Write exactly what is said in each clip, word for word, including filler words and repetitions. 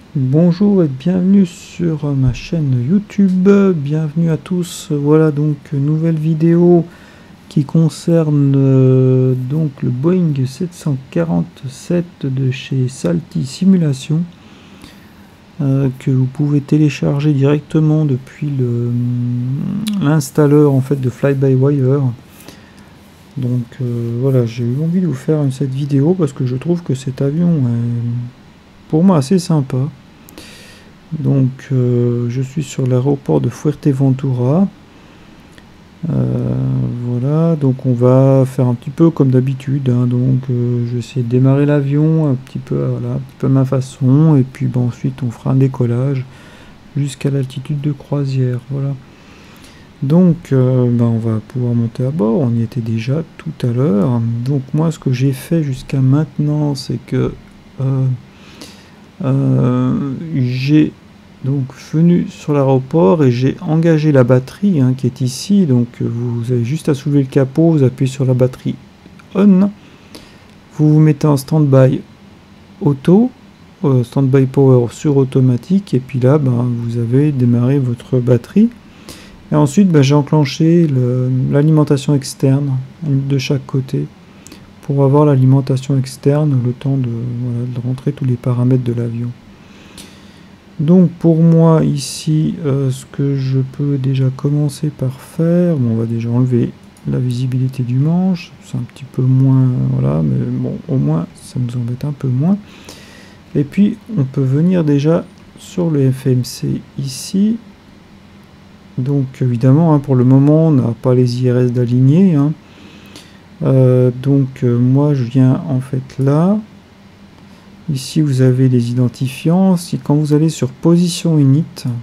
Bonjour et bienvenue sur ma chaîne YouTube, bienvenue à tous. Voilà donc une nouvelle vidéo qui concerne euh, donc le Boeing sept cent quarante-sept de chez Salty Simulation euh, que vous pouvez télécharger directement depuis le l'installeur en fait de Fly-by-Wire. Donc euh, voilà, j'ai eu envie de vous faire cette vidéo parce que je trouve que cet avion est pour moi assez sympa. Donc euh, je suis sur l'aéroport de Fuerteventura. Euh, voilà, donc on va faire un petit peu comme d'habitude, hein. Donc euh, je vais essayer de démarrer l'avion un petit peu, voilà, un petit peu à ma façon, et puis bon, ensuite on fera un décollage jusqu'à l'altitude de croisière. Voilà. Donc euh, ben, on va pouvoir monter à bord, on y était déjà tout à l'heure. Donc moi ce que j'ai fait jusqu'à maintenant, c'est que euh, euh, j'ai donc venu sur l'aéroport et j'ai engagé la batterie hein, qui est ici. Donc vous avez juste à soulever le capot, vous appuyez sur la batterie on, vous vous mettez en stand-by auto, euh, stand-by power sur automatique, et puis là ben, vous avez démarré votre batterie. Et ensuite ben, j'ai enclenché l'alimentation externe de chaque côté pour avoir l'alimentation externe, le temps de, voilà, de rentrer tous les paramètres de l'avion. Donc pour moi ici, euh, ce que je peux déjà commencer par faire, bon, on va déjà enlever la visibilité du manche, c'est un petit peu moins, voilà, mais bon, au moins ça nous embête un peu moins. Et puis on peut venir déjà sur le F M C ici. Donc évidemment, hein, pour le moment, on n'a pas les I R S d'aligner. Hein. Euh, donc euh, moi je viens en fait là. Ici vous avez les identifiants. Si quand vous allez sur position init,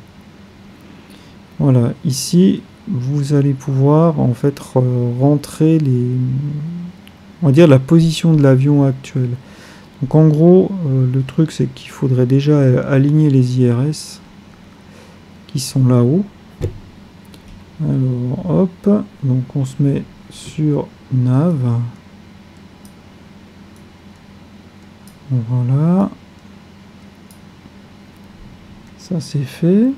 voilà, ici vous allez pouvoir en fait rentrer les, on va dire la position de l'avion actuel. Donc en gros euh, le truc c'est qu'il faudrait déjà aligner les I R S qui sont là-haut. Alors hop, donc on se met sur nav. Voilà, ça c'est fait.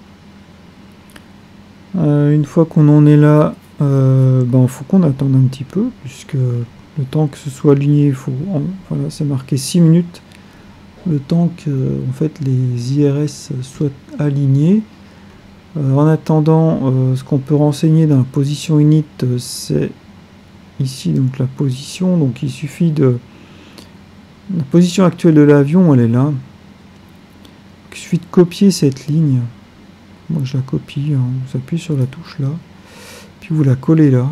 Euh, une fois qu'on en est là, euh, ben, faut qu'on attende un petit peu, puisque le temps que ce soit aligné, il faut, voilà, c'est marqué six minutes. Le temps que en fait, les I R S soient alignés. Euh, en attendant, euh, ce qu'on peut renseigner dans la position init, euh, c'est ici donc la position. Donc il suffit de la position actuelle de l'avion, elle est là. Il suffit de copier cette ligne. Moi je la copie, hein. Vous appuyez sur la touche là, puis vous la collez là.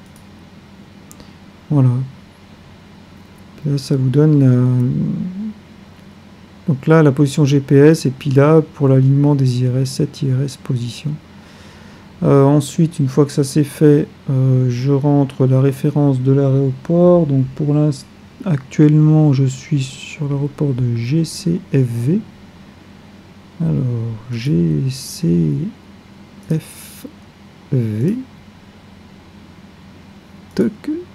Voilà. Puis là ça vous donne la... Donc là la position G P S, et puis là pour l'alignement des I R S, cette I R S position. Euh, ensuite, une fois que ça c'est fait, euh, je rentre la référence de l'aéroport. Donc pour l'instant, actuellement, je suis sur l'aéroport de G C F V. Alors, G C F V. Toc.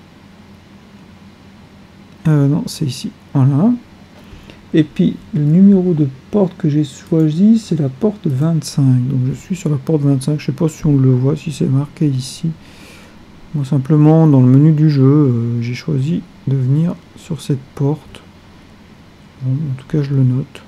Euh, non, c'est ici. Voilà. Et puis, le numéro de porte que j'ai choisi, c'est la porte vingt-cinq. Donc, je suis sur la porte vingt-cinq. Je ne sais pas si on le voit, si c'est marqué ici. Moi, simplement, dans le menu du jeu, euh, j'ai choisi de venir sur cette porte. Bon, en tout cas, je le note.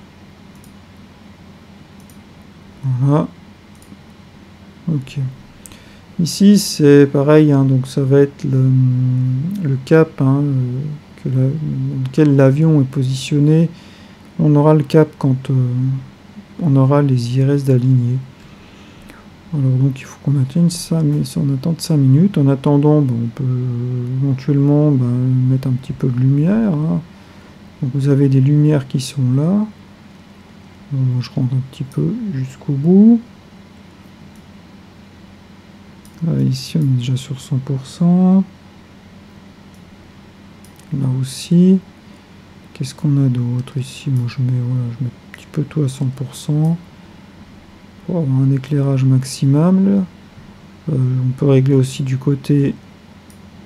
Voilà. Ok. Ici, c'est pareil. Hein, donc, ça va être le, le cap hein, que la, dans lequel l'avion est positionné. On aura le cap quand euh, on aura les I R S d'aligner. Alors donc il faut qu'on atteigne cinq, on attend cinq minutes. En attendant, ben, on peut éventuellement ben, mettre un petit peu de lumière. Hein. Donc vous avez des lumières qui sont là. Bon, je rentre un petit peu jusqu'au bout. Là, ici on est déjà sur cent pour cent. Là aussi. Qu'est-ce qu'on a d'autre ici? Moi je mets, voilà, je mets un petit peu tout à cent pour cent pour avoir un éclairage maximum. Euh, on peut régler aussi du côté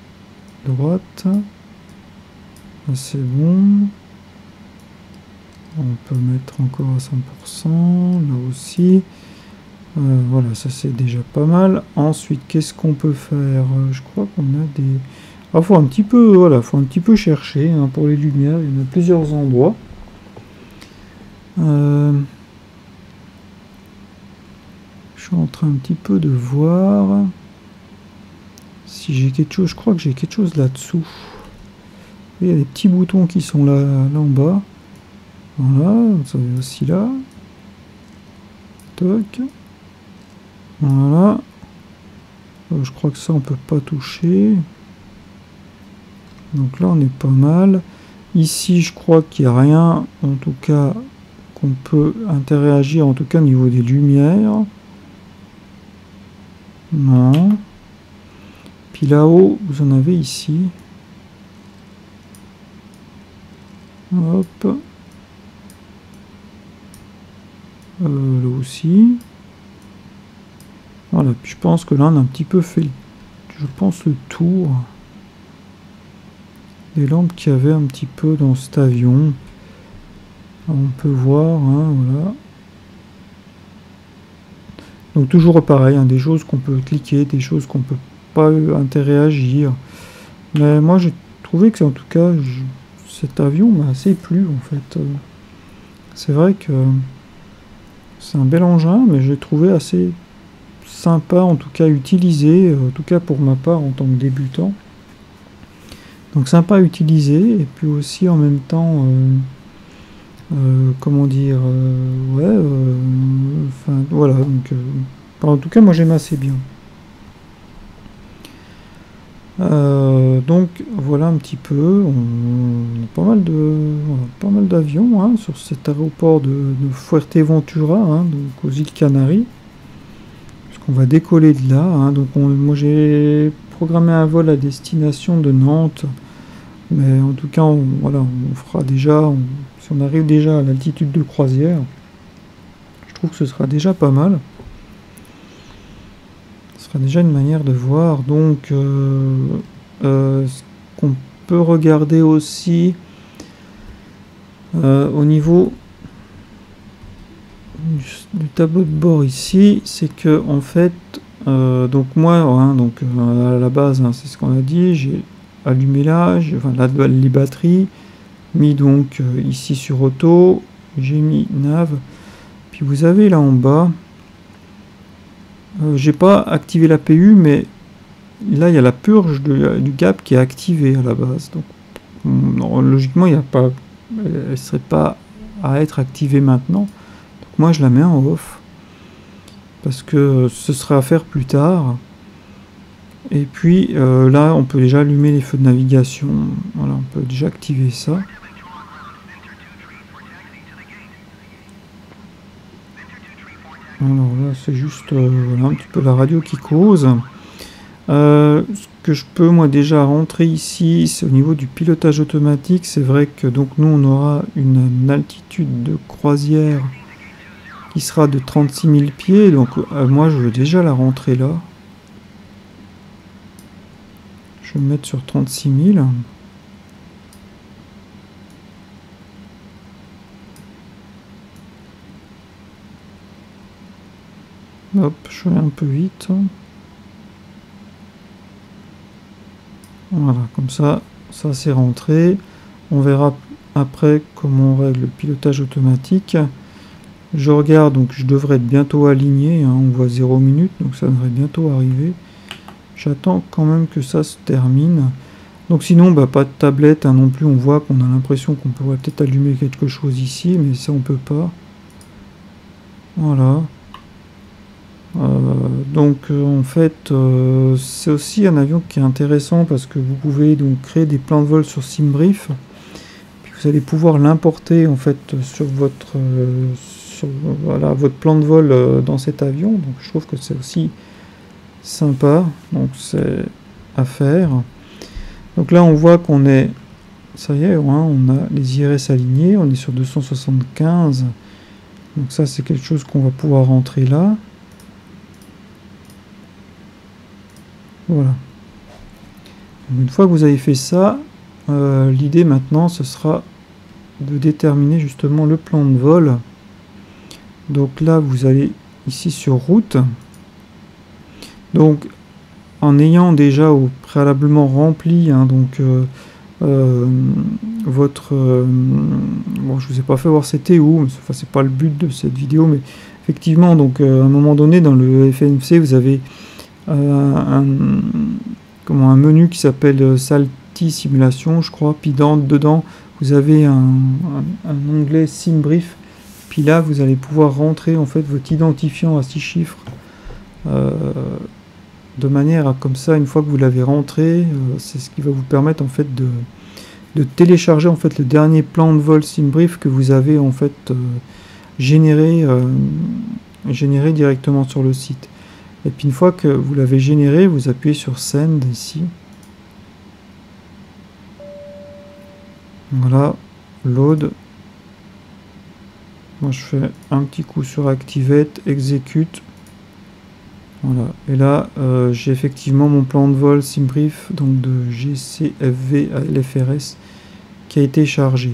droite. Là c'est bon. On peut mettre encore à cent pour cent, là aussi. Euh, voilà, ça c'est déjà pas mal. Ensuite, qu'est-ce qu'on peut faire? Je crois qu'on a des... Ah, faut un petit peu, voilà, faut un petit peu chercher hein, pour les lumières. Il y en a plusieurs endroits. Euh... Je suis en train un petit peu de voir si j'ai quelque chose. Je crois que j'ai quelque chose là-dessous. Il y a des petits boutons qui sont là, là en bas. Voilà, ça va aussi là. Toc. Voilà. Euh, je crois que ça on peut pas toucher. Donc là on est pas mal. Ici je crois qu'il n'y a rien en tout cas qu'on peut interagir en tout cas au niveau des lumières. Non. Puis là-haut vous en avez ici. Hop. Euh, là aussi. Voilà, puis je pense que là on a un petit peu fait, je pense, le tour des lampes qu'il y avait un petit peu dans cet avion. On peut voir, hein, voilà. Donc toujours pareil, hein, des choses qu'on peut cliquer, des choses qu'on peut pas interagir. Mais moi j'ai trouvé que en tout cas je, cet avion m'a assez plu en fait. C'est vrai que c'est un bel engin, mais j'ai trouvé assez sympa en tout cas utilisé, en tout cas pour ma part en tant que débutant. Donc sympa à utiliser et puis aussi en même temps euh, euh, comment dire euh, ouais euh, enfin voilà donc euh, en tout cas moi j'aime assez bien. Euh, donc voilà un petit peu, on, on a pas mal de voilà, pas mal d'avions hein, sur cet aéroport de, de Fuerteventura, hein, donc aux îles Canaries. On va décoller de là, hein. Donc on, moi j'ai programmé un vol à destination de Nantes, mais en tout cas on, voilà, on fera déjà, on, si on arrive déjà à l'altitude de croisière, je trouve que ce sera déjà pas mal. Ce sera déjà une manière de voir. Donc euh, euh, ce qu'on peut regarder aussi euh, au niveau du tableau de bord ici, c'est que en fait euh, donc moi hein, donc euh, à la base hein, c'est ce qu'on a dit, j'ai allumé là, enfin là les batteries, mis donc euh, ici sur auto, j'ai mis nav, puis vous avez là en bas euh, j'ai pas activé la P U, mais là il y a la purge de, du gap qui est activée à la base, donc non, logiquement il n'y a pas, elle serait pas à être activée maintenant. Moi je la mets en off parce que ce sera à faire plus tard. Et puis euh, là on peut déjà allumer les feux de navigation. Voilà, on peut déjà activer ça. Alors là c'est juste euh, voilà, un petit peu la radio qui cause. Euh, ce que je peux moi déjà rentrer ici, c'est au niveau du pilotage automatique. C'est vrai que donc nous on aura une, une altitude de croisière qui sera de trente-six mille pieds, donc euh, moi je veux déjà la rentrer là. Je vais me mettre sur trente-six mille. Hop, je vais un peu vite. Voilà, comme ça, ça c'est rentré. On verra après comment on règle le pilotage automatique. Je regarde, donc je devrais être bientôt aligné, hein, on voit zéro minute, donc ça devrait bientôt arriver. J'attends quand même que ça se termine. Donc sinon, bah, pas de tablette hein, non plus, on voit qu'on a l'impression qu'on pourrait peut-être allumer quelque chose ici, mais ça on peut pas. Voilà. Euh, donc euh, en fait, euh, c'est aussi un avion qui est intéressant parce que vous pouvez donc créer des plans de vol sur SimBrief. Puis vous allez pouvoir l'importer en fait sur votre... Euh, Sur, voilà, votre plan de vol euh, dans cet avion, donc je trouve que c'est aussi sympa, donc c'est à faire. Donc là on voit qu'on est, ça y est, hein, on a les I R S alignés, on est sur deux cent soixante-quinze, donc ça c'est quelque chose qu'on va pouvoir rentrer là. Voilà. Donc une fois que vous avez fait ça, euh, l'idée maintenant ce sera de déterminer justement le plan de vol. Donc là, vous allez ici sur route. Donc, en ayant déjà au préalablement rempli, hein, donc euh, euh, votre, euh, bon, je vous ai pas fait voir c'était où, mais enfin, c'est pas le but de cette vidéo, mais effectivement, donc euh, à un moment donné dans le F N C, vous avez euh, un, comment, un menu qui s'appelle Salty Simulation, je crois. Puis dans, dedans, vous avez un, un, un onglet SimBrief. Puis là, vous allez pouvoir rentrer en fait votre identifiant à six chiffres. Euh, de manière à, comme ça, une fois que vous l'avez rentré, euh, c'est ce qui va vous permettre en fait de, de télécharger en fait le dernier plan de vol SimBrief que vous avez en fait euh, généré, euh, généré directement sur le site. Et puis une fois que vous l'avez généré, vous appuyez sur Send ici. Voilà, Load. Moi je fais un petit coup sur Activate, Execute. Voilà, et là euh, j'ai effectivement mon plan de vol SimBrief, donc de G C F V à L F R S, qui a été chargé.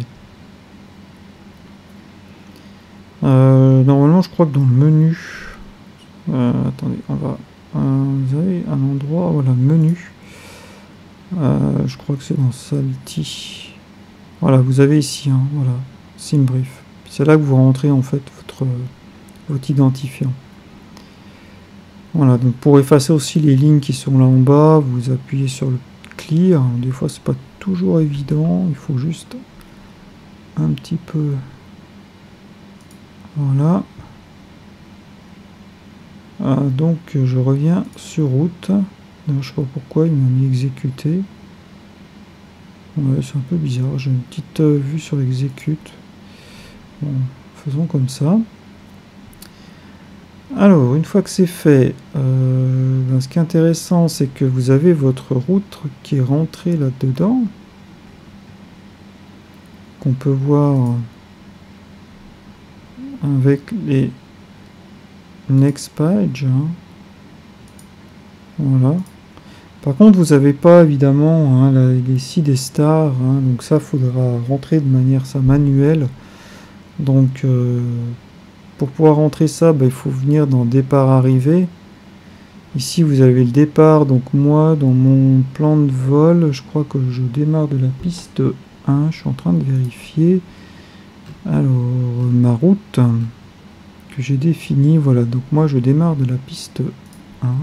Euh, normalement, je crois que dans le menu, euh, attendez, on va, euh, vous avez un endroit, voilà, menu. Euh, je crois que c'est dans Salty. Voilà, vous avez ici, hein, voilà, SimBrief. C'est là que vous rentrez en fait votre, votre identifiant. Voilà, donc pour effacer aussi les lignes qui sont là en bas, vous appuyez sur le clear. Alors, des fois, c'est pas toujours évident, il faut juste un petit peu. Voilà. Ah, donc je reviens sur route. Je sais pas pourquoi il m'a mis exécuter. Ouais, c'est un peu bizarre. J'ai une petite euh, vue sur l'exécute. Bon, faisons comme ça. Alors, une fois que c'est fait, euh, ben, ce qui est intéressant, c'est que vous avez votre route qui est rentrée là-dedans, qu'on peut voir avec les next page. Hein. Voilà. Par contre, vous n'avez pas évidemment hein, la, les sites des stars, hein, donc ça, il faudra rentrer de manière ça manuelle. Donc, euh, pour pouvoir rentrer ça, bah, il faut venir dans départ arrivée. Ici, vous avez le départ. Donc moi, dans mon plan de vol, je crois que je démarre de la piste un. Je suis en train de vérifier. Alors, ma route que j'ai définie, voilà. Donc moi, je démarre de la piste un.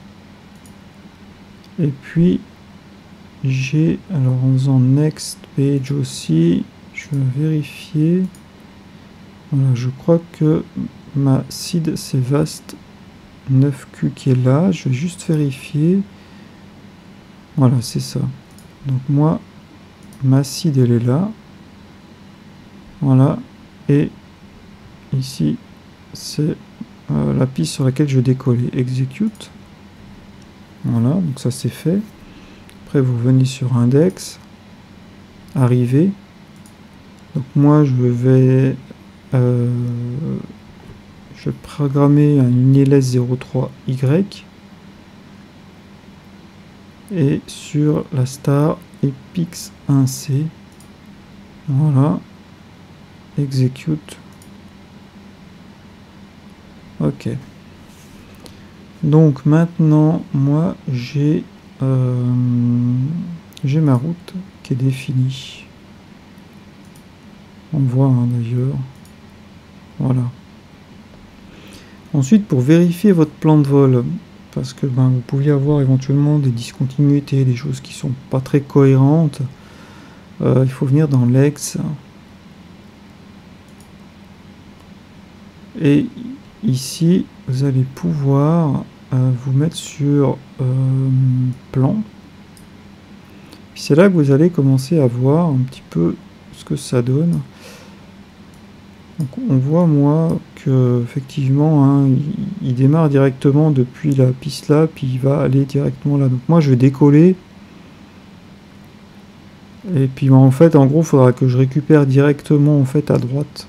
Et puis, j'ai, alors en faisant next page aussi, je vais vérifier. Voilà, je crois que ma S I D c'est Vast neuf Q qui est là. Je vais juste vérifier. Voilà, c'est ça. Donc moi, ma S I D elle est là. Voilà. Et ici, c'est euh, la piste sur laquelle je vais décoller. Execute. Voilà, donc ça c'est fait. Après, vous venez sur Index. Arriver. Donc moi, je vais... Euh, je vais programmer un I L S zéro trois Y et sur la star Epix un C. Voilà, execute. Ok. Donc maintenant, moi j'ai euh, j'ai ma route qui est définie. On voit hein, d'ailleurs. Voilà. Ensuite, pour vérifier votre plan de vol, parce que ben, vous pouviez avoir éventuellement des discontinuités, des choses qui sont pas très cohérentes, euh, il faut venir dans l'ex. Et ici, vous allez pouvoir euh, vous mettre sur euh, plan. C'est là que vous allez commencer à voir un petit peu ce que ça donne. Donc on voit moi que effectivement hein, il, il démarre directement depuis la piste là, puis il va aller directement là. Donc moi je vais décoller. Et puis en fait en gros il faudra que je récupère directement en fait à droite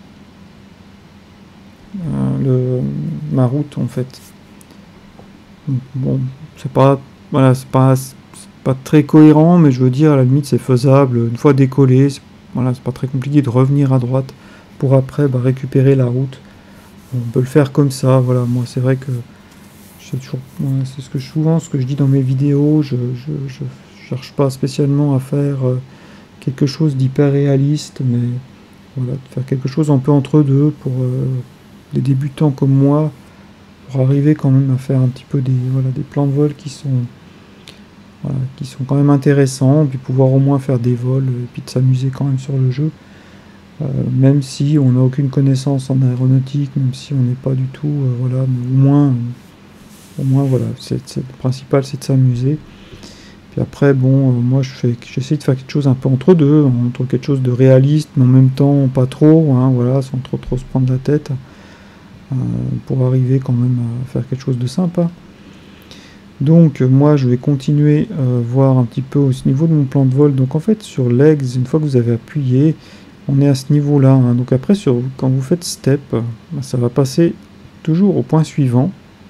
euh, le, ma route en fait. Donc, bon, c'est pas voilà, c'est pas, pas très cohérent, mais je veux dire à la limite c'est faisable. Une fois décollé, Voilà, c'est pas très compliqué de revenir à droite pour après bah, récupérer la route. On peut le faire comme ça, voilà. Moi, c'est vrai que c'est toujours, ouais, c'est ce que je, souvent ce que je dis dans mes vidéos. Je, je, je cherche pas spécialement à faire euh, quelque chose d'hyper réaliste, mais voilà, de faire quelque chose un peu entre deux pour euh, les débutants comme moi, pour arriver quand même à faire un petit peu des, voilà, des plans de vol qui sont, voilà, qui sont quand même intéressants, puis pouvoir au moins faire des vols, et puis de s'amuser quand même sur le jeu. Euh, même si on n'a aucune connaissance en aéronautique, même si on n'est pas du tout, euh, voilà, mais au moins, au moins voilà, c'est, c'est, le principal c'est de s'amuser. Puis après, bon, euh, moi je fais, j'essaie de faire quelque chose un peu entre deux, entre quelque chose de réaliste, mais en même temps pas trop, hein, voilà, sans trop trop se prendre la tête, euh, pour arriver quand même à faire quelque chose de sympa. Donc moi je vais continuer euh, voir un petit peu au niveau de mon plan de vol. Donc en fait sur legs, une fois que vous avez appuyé, on est à ce niveau là, hein. Donc après sur, quand vous faites step, bah, ça va passer toujours au point suivant.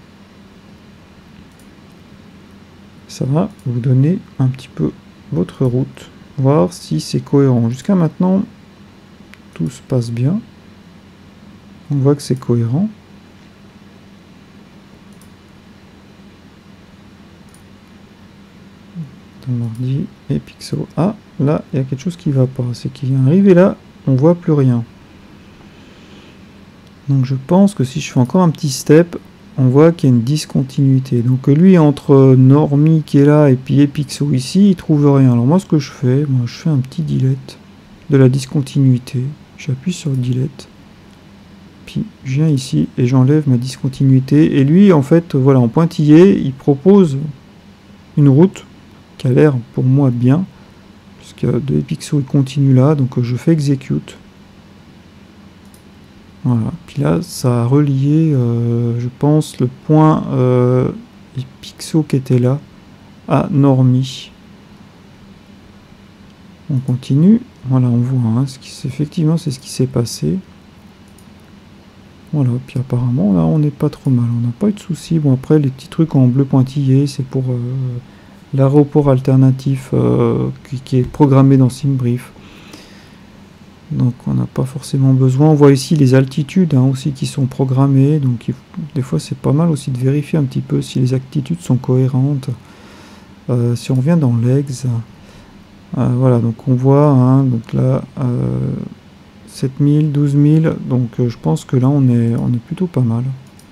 Ça va vous donner un petit peu votre route, voir si c'est cohérent. Jusqu'à maintenant tout se passe bien, on voit que c'est cohérent. Mardi et Pixo. Ah, là, il y a quelque chose qui va pas. C'est qu'il vient arriver là, on voit plus rien. Donc je pense que si je fais encore un petit step, on voit qu'il y a une discontinuité. Donc lui, entre Normie qui est là et puis Epixo ici, il trouve rien. Alors moi, ce que je fais, moi, je fais un petit delete de la discontinuité. J'appuie sur delete. Puis je viens ici et j'enlève ma discontinuité. Et lui, en fait, voilà, en pointillé, il propose une route qui a l'air pour moi bien, puisque de Epixo il continue là, donc je fais execute. Voilà, puis là ça a relié, euh, je pense, le point euh, Epixo qui était là à Normie. On continue, voilà, on voit, hein, ce qui, effectivement c'est ce qui s'est passé. Voilà, puis apparemment là on n'est pas trop mal, on n'a pas eu de soucis. Bon, après les petits trucs en bleu pointillé, c'est pour euh, l'aéroport alternatif euh, qui, qui est programmé dans SimBrief. Donc on n'a pas forcément besoin. On voit ici les altitudes, hein, aussi qui sont programmées. Donc il, des fois c'est pas mal aussi de vérifier un petit peu si les altitudes sont cohérentes. Euh, si on vient dans legs, euh, voilà, donc on voit, hein, donc là euh, sept mille, douze mille. Donc euh, je pense que là on est, on est plutôt pas mal.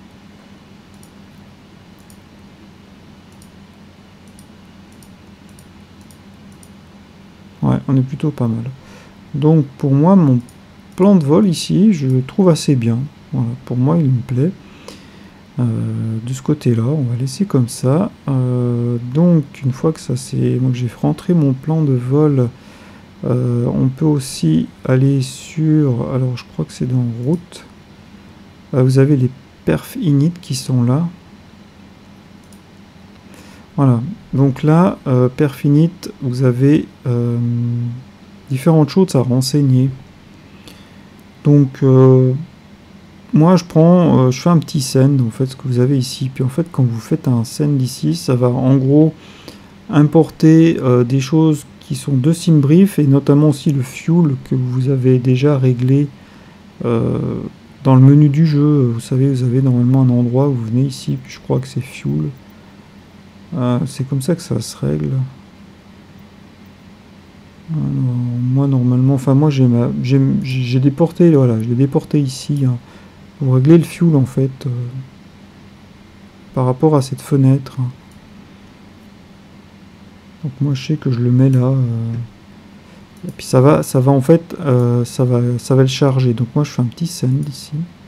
Ouais, on est plutôt pas mal. Donc pour moi, mon plan de vol ici, je le trouve assez bien. Voilà, pour moi, il me plaît. Euh, de ce côté-là, on va laisser comme ça. Euh, donc une fois que ça c'est, moi que j'ai rentré mon plan de vol, euh, on peut aussi aller sur, alors je crois que c'est dans route. Euh, vous avez les perf init qui sont là. Voilà, donc là, euh, perf init, vous avez euh, différentes choses à renseigner. Donc, euh, moi, je prends, euh, je fais un petit send, en fait, ce que vous avez ici. Puis, en fait, quand vous faites un send ici, ça va, en gros, importer euh, des choses qui sont de SimBrief, et notamment aussi le fuel que vous avez déjà réglé euh, dans le menu du jeu. Vous savez, vous avez normalement un endroit où vous venez ici, puis je crois que c'est fuel. Euh, c'est comme ça que ça se règle. Alors, moi normalement, enfin moi j'ai ma, j'ai, j'ai déporté, voilà, je l'ai déporté ici, hein, pour régler le fuel en fait, euh, par rapport à cette fenêtre. Donc moi je sais que je le mets là, euh, et puis ça va, ça va en fait, euh, ça va, ça va le charger. Donc moi je fais un petit send ici.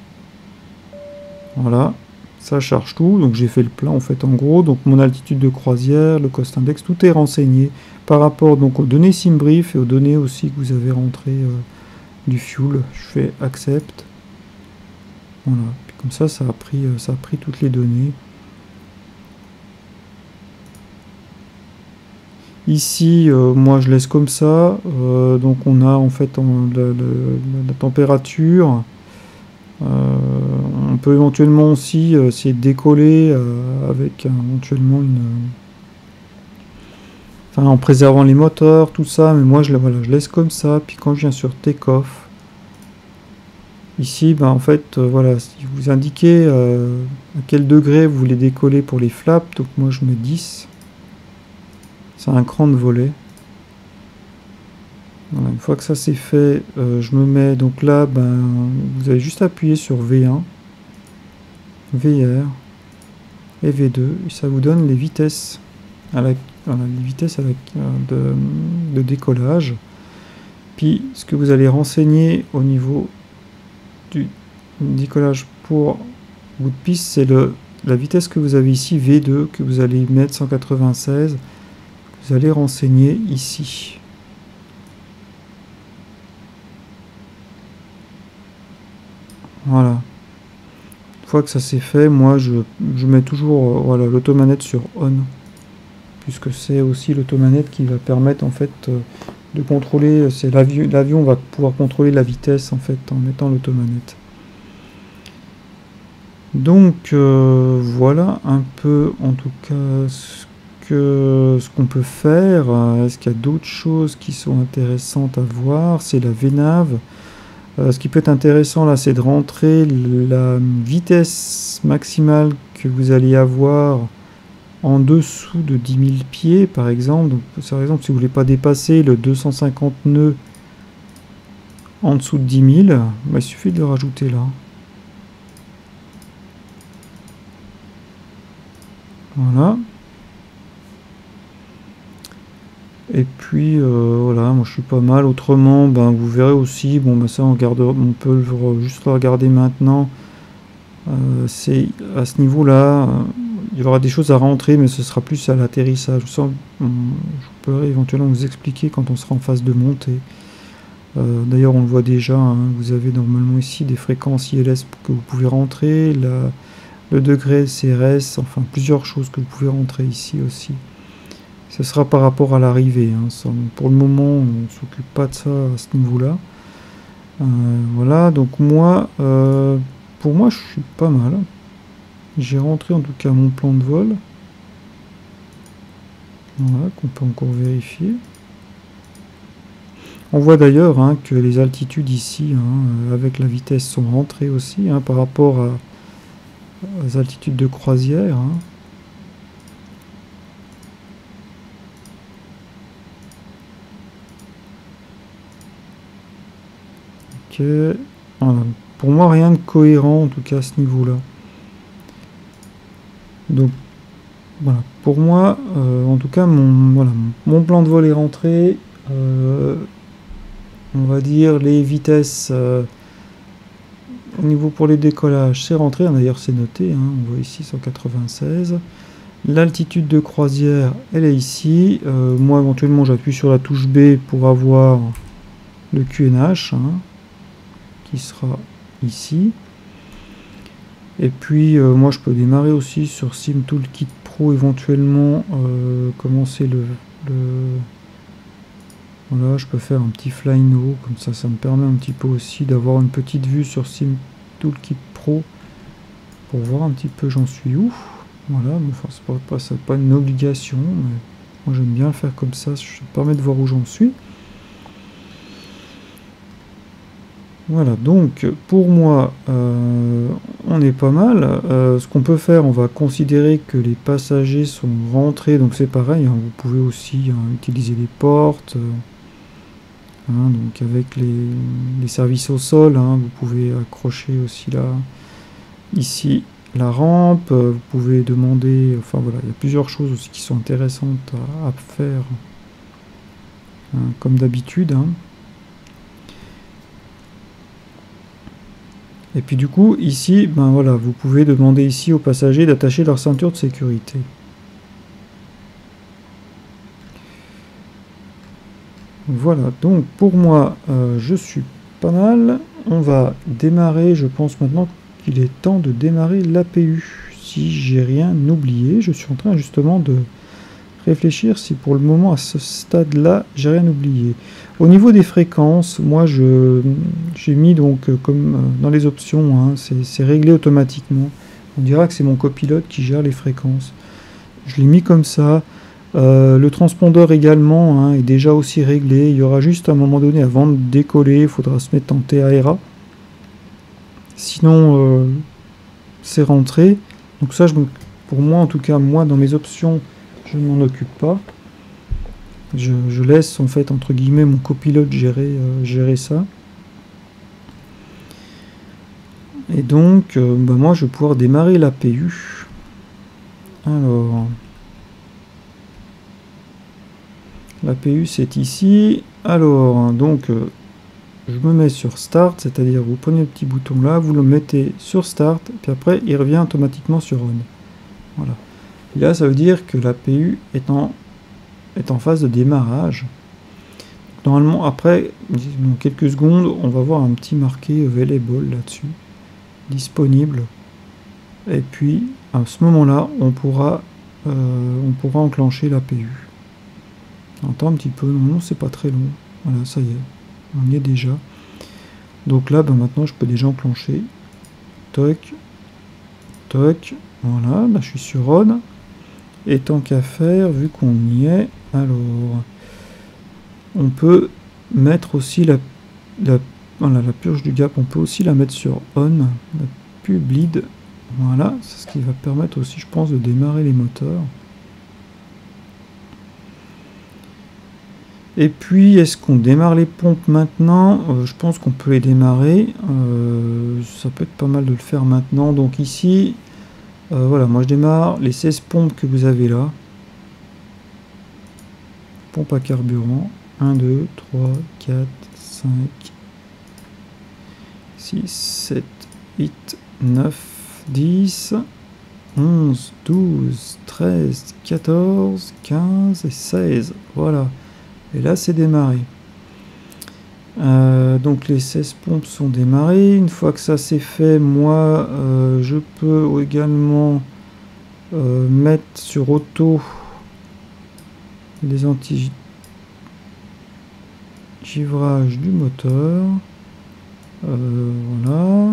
Voilà. Ça charge tout, donc j'ai fait le plein en fait en gros, donc mon altitude de croisière, le cost index, tout est renseigné par rapport donc aux données SimBrief et aux données aussi que vous avez rentrées euh, du fuel. Je fais accept, voilà, puis comme ça ça a pris, euh, ça a pris toutes les données. Ici, euh, moi je laisse comme ça, euh, donc on a en fait en, la, la, la température. Euh, on peut éventuellement aussi euh, essayer de décoller euh, avec euh, éventuellement une, enfin en préservant les moteurs, tout ça, mais moi je, voilà, je laisse comme ça. Puis quand je viens sur take-off, ici, ben, en fait, euh, voilà, si vous indiquez euh, à quel degré vous voulez décoller pour les flaps, donc moi je mets dix. C'est un cran de volet. Voilà, une fois que ça c'est fait, euh, je me mets, donc là, ben, vous avez juste appuyé sur V un, V R et V deux, et ça vous donne les vitesses à la, voilà, les vitesses à la, de, de décollage. Puis ce que vous allez renseigner au niveau du décollage pour bout de piste, c'est le la vitesse que vous avez ici, V deux, que vous allez mettre cent quatre-vingt-seize, vous allez renseigner ici. Voilà. Une fois que ça c'est fait, moi je, je mets toujours euh, voilà, l'automanette sur on, puisque c'est aussi l'automanette qui va permettre en fait euh, de contrôler, c'est l'avion, l'avion va pouvoir contrôler la vitesse en fait en mettant l'automanette. Donc euh, voilà un peu en tout cas ce que ce qu'on peut faire. Est-ce qu'il y a d'autres choses qui sont intéressantes à voir? C'est la V NAV. Euh, ce qui peut être intéressant là, c'est de rentrer la vitesse maximale que vous allez avoir en dessous de dix mille pieds par exemple. Donc, par exemple, si vous ne voulez pas dépasser le deux cent cinquante nœuds en dessous de dix mille, bah, il suffit de le rajouter là. Voilà. Et puis euh, voilà, moi je suis pas mal. Autrement, ben, vous verrez aussi, bon ben ça on, garde, on peut le, juste le regarder maintenant. Euh, c'est à ce niveau-là, euh, il y aura des choses à rentrer, mais ce sera plus à l'atterrissage. Je, je pourrais éventuellement vous expliquer quand on sera en phase de montée. Euh, D'ailleurs, on le voit déjà, hein, vous avez normalement ici des fréquences I L S que vous pouvez rentrer, la, le degré C R S, enfin plusieurs choses que vous pouvez rentrer ici aussi. Ce sera par rapport à l'arrivée. Hein. Pour le moment, on ne s'occupe pas de ça à ce niveau-là. Euh, voilà, donc moi, euh, pour moi, je suis pas mal. J'ai rentré en tout cas mon plan de vol. Voilà, qu'on peut encore vérifier. On voit d'ailleurs hein, que les altitudes ici, hein, avec la vitesse, sont rentrées aussi hein, par rapport à, aux altitudes de croisière. Hein. Voilà. Pour moi, rien de cohérent en tout cas à ce niveau-là. Donc, voilà. Pour moi, euh, en tout cas, mon, voilà, mon plan de vol est rentré. Euh, on va dire les vitesses euh, au niveau pour les décollages, c'est rentré. D'ailleurs, c'est noté. Hein, on voit ici cent quatre-vingt-seize. L'altitude de croisière, elle est ici. Euh, moi, éventuellement, j'appuie sur la touche B pour avoir le Q N H. Hein, qui sera ici. Et puis euh, moi je peux démarrer aussi sur Sim Toolkit Pro éventuellement, euh, commencer le, le voilà, je peux faire un petit fly no, comme ça ça me permet un petit peu aussi d'avoir une petite vue sur Sim Toolkit Pro pour voir un petit peu j'en suis où. Voilà, mais enfin c'est pas, pas, pas une obligation, mais moi j'aime bien le faire comme ça, ça me permet de voir où j'en suis. Voilà, donc pour moi, euh, on est pas mal. Euh, ce qu'on peut faire, on va considérer que les passagers sont rentrés, donc c'est pareil, hein, vous pouvez aussi hein, utiliser les portes, euh, hein, donc avec les, les services au sol, hein, vous pouvez accrocher aussi là, ici la rampe, euh, vous pouvez demander, enfin voilà, il y a plusieurs choses aussi qui sont intéressantes à, à faire, hein, comme d'habitude. Hein. Et puis du coup, ici, ben voilà, vous pouvez demander ici aux passagers d'attacher leur ceinture de sécurité. Voilà, donc pour moi, euh, je suis pas mal. On va démarrer, je pense maintenant qu'il est temps de démarrer l'A P U. Si j'ai rien oublié, je suis en train justement de réfléchir si pour le moment à ce stade-là, j'ai rien oublié. Au niveau des fréquences, moi je j'ai mis donc comme dans les options, hein, c'est réglé automatiquement. On dira que c'est mon copilote qui gère les fréquences. Je l'ai mis comme ça. Euh, le transpondeur également hein, est déjà aussi réglé. Il y aura juste à un moment donné, avant de décoller, il faudra se mettre en T A R A. Sinon, euh, c'est rentré. Donc ça, je me, pour moi, en tout cas, moi, dans mes options, je ne m'en occupe pas. Je, je laisse, en fait, entre guillemets, mon copilote gérer, euh, gérer ça. Et donc, euh, bah, moi, je vais pouvoir démarrer l'A P U. Alors... l'A P U c'est ici. Alors, donc, euh, je me mets sur Start, c'est-à-dire vous prenez le petit bouton là, vous le mettez sur Start, puis après il revient automatiquement sur On. Voilà. Et là, ça veut dire que l'A P U est en, est en phase de démarrage. Normalement, après, dans quelques secondes, on va voir un petit marqué Available là-dessus, disponible. Et puis, à ce moment-là, on pourra, euh, on pourra enclencher l'A P U. Attends un petit peu, non, non, c'est pas très long. Voilà, ça y est, on y est déjà. Donc là, ben maintenant, je peux déjà enclencher. Toc, toc, voilà, là je suis sur On. Et tant qu'à faire, vu qu'on y est, alors, on peut mettre aussi la, la, voilà, la purge du gap, on peut aussi la mettre sur On, la pub lead. Voilà, c'est ce qui va permettre aussi, je pense, de démarrer les moteurs. Et puis, est-ce qu'on démarre les pompes maintenant? euh, Je pense qu'on peut les démarrer. Euh, ça peut être pas mal de le faire maintenant. Donc ici, euh, voilà, moi je démarre les seize pompes que vous avez là. Pompe à carburant. un, deux, trois, quatre, cinq, six, sept, huit, neuf, dix, onze, douze, treize, quatorze, quinze et seize. Voilà. Et là, c'est démarré. Euh, donc les seize pompes sont démarrées. Une fois que ça c'est fait, moi, euh, je peux également euh, mettre sur auto les anti-givrage du moteur. Euh, voilà.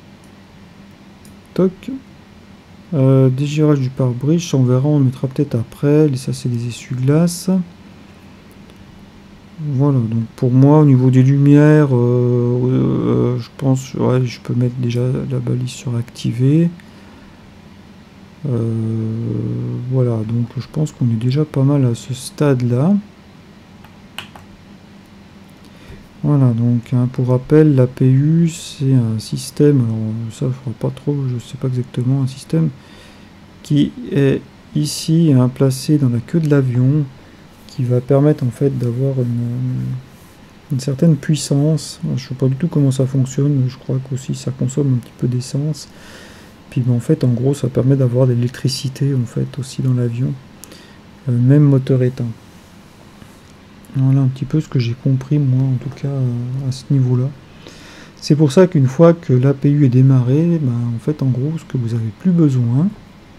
Toc. Euh, dégirage du pare-brise, on verra, on le mettra peut-être après. Ça, c'est des essuie-glaces. Voilà, donc pour moi, au niveau des lumières, euh, euh, je pense, ouais, je peux mettre déjà la balise sur activer. Euh, voilà, donc je pense qu'on est déjà pas mal à ce stade-là. Voilà, donc hein, pour rappel, l'A P U, c'est un système, alors ça, je ne crois pas trop, je sais pas exactement, un système qui est ici hein, placé dans la queue de l'avion, qui va permettre en fait d'avoir une, une certaine puissance. Je ne sais pas du tout comment ça fonctionne, mais je crois qu'aussi ça consomme un petit peu d'essence. Puis ben, en fait, en gros, ça permet d'avoir de l'électricité en fait aussi dans l'avion, euh, même moteur éteint. Voilà un petit peu ce que j'ai compris moi, en tout cas à ce niveau-là. C'est pour ça qu'une fois que l'A P U est démarré, ben, en fait, en gros, ce que vous n'avez plus besoin,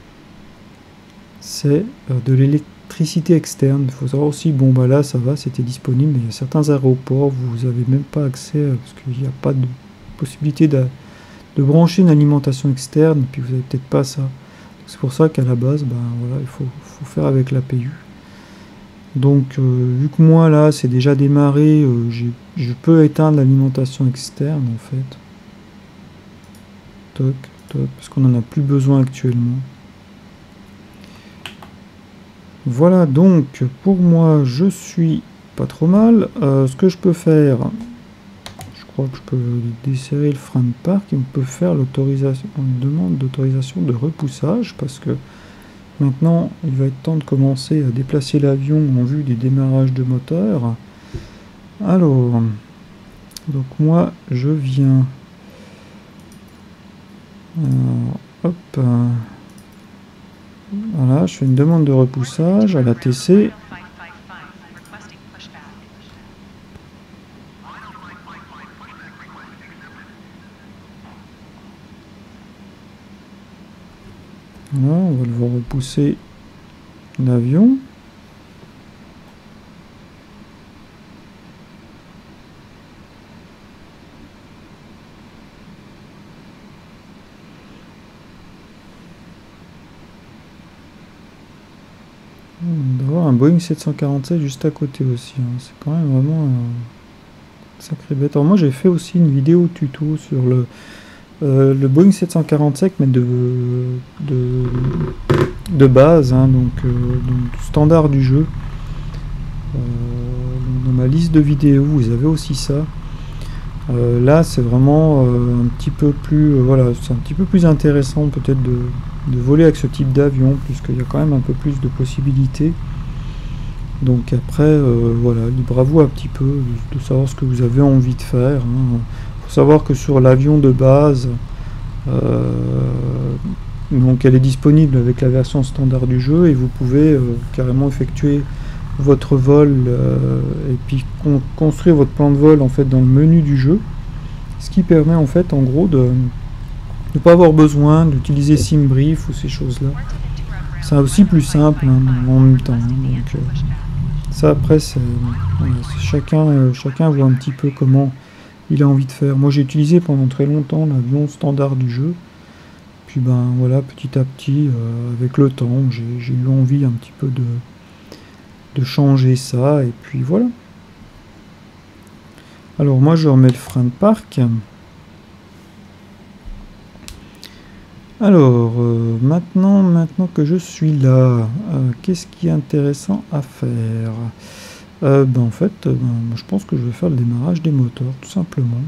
c'est de l'électricité externe. Il faut savoir aussi, bon bah là ça va, c'était disponible, mais il y a certains aéroports, vous n'avez même pas accès, parce qu'il n'y a pas de possibilité de, de brancher une alimentation externe, puis vous n'avez peut-être pas ça. C'est pour ça qu'à la base, ben, voilà, il faut, faut faire avec l'A P U. Donc euh, vu que moi là c'est déjà démarré, euh, je peux éteindre l'alimentation externe en fait. Toc, toc, parce qu'on n'en a plus besoin actuellement. Voilà, donc pour moi je suis pas trop mal. Euh, ce que je peux faire, je crois que je peux desserrer le frein de parc et on peut faire l'autorisation, une demande d'autorisation de repoussage parce que maintenant il va être temps de commencer à déplacer l'avion en vue des démarrages de moteur. Alors, donc moi je viens, alors, hop. Euh, Voilà, je fais une demande de repoussage à la T C. Voilà, on va le voir repousser l'avion. On doit avoir un Boeing sept cent quarante-sept juste à côté aussi. Hein. C'est quand même vraiment un sacré bête. Alors moi j'ai fait aussi une vidéo tuto sur le, euh, le Boeing sept cent quarante-sept, mais de, de, de base, hein, donc, euh, donc standard du jeu. Euh, dans ma liste de vidéos, vous avez aussi ça. Euh, là, c'est vraiment euh, un petit peu plus, euh, voilà, c'est un petit peu plus intéressant peut-être de, de voler avec ce type d'avion, puisqu'il y a quand même un peu plus de possibilités. Donc après, euh, voilà, libre à vous un petit peu de, de savoir ce que vous avez envie de faire. Il faut savoir que sur l'avion de base, euh, donc elle est disponible avec la version standard du jeu, et vous pouvez euh, carrément effectuer votre vol euh, et puis con construire votre plan de vol en fait dans le menu du jeu, ce qui permet en fait en gros de ne pas avoir besoin d'utiliser SimBrief ou ces choses là. C'est aussi plus simple hein, en même temps, hein, donc euh, ça après c'est voilà, chacun euh, chacun voit un petit peu comment il a envie de faire. Moi j'ai utilisé pendant très longtemps l'avion standard du jeu, puis ben voilà, petit à petit euh, avec le temps j'ai eu envie un petit peu de de changer ça, et puis voilà. Alors moi je remets le frein de parc. Alors euh, maintenant maintenant que je suis là, euh, qu'est-ce qui est intéressant à faire? euh, ben, En fait euh, ben, je pense que je vais faire le démarrage des moteurs tout simplement,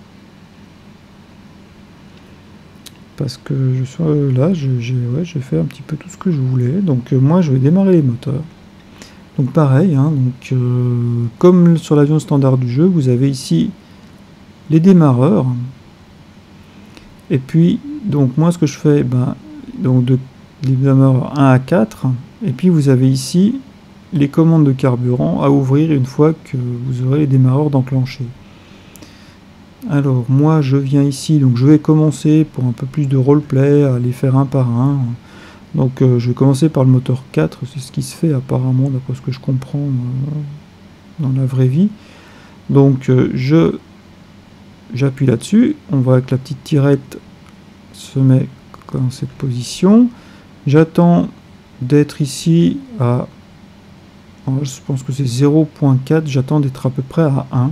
parce que je suis euh, là j'ai ouais, j'ai fait un petit peu tout ce que je voulais. Donc euh, moi je vais démarrer les moteurs. Donc pareil, hein, donc, euh, comme sur l'avion standard du jeu, vous avez ici les démarreurs. Et puis, donc moi ce que je fais, ben, donc de, les démarreurs un à quatre. Et puis vous avez ici les commandes de carburant à ouvrir une fois que vous aurez les démarreurs d'enclencher. Alors moi je viens ici, donc je vais commencer pour un peu plus de roleplay à les faire un par un. Donc euh, je vais commencer par le moteur quatre, c'est ce qui se fait apparemment d'après ce que je comprends euh, dans la vraie vie. Donc euh, je j'appuie là-dessus, on voit que la petite tirette se met dans cette position. J'attends d'être ici à, alors, je pense que c'est zéro point quatre, j'attends d'être à peu près à un.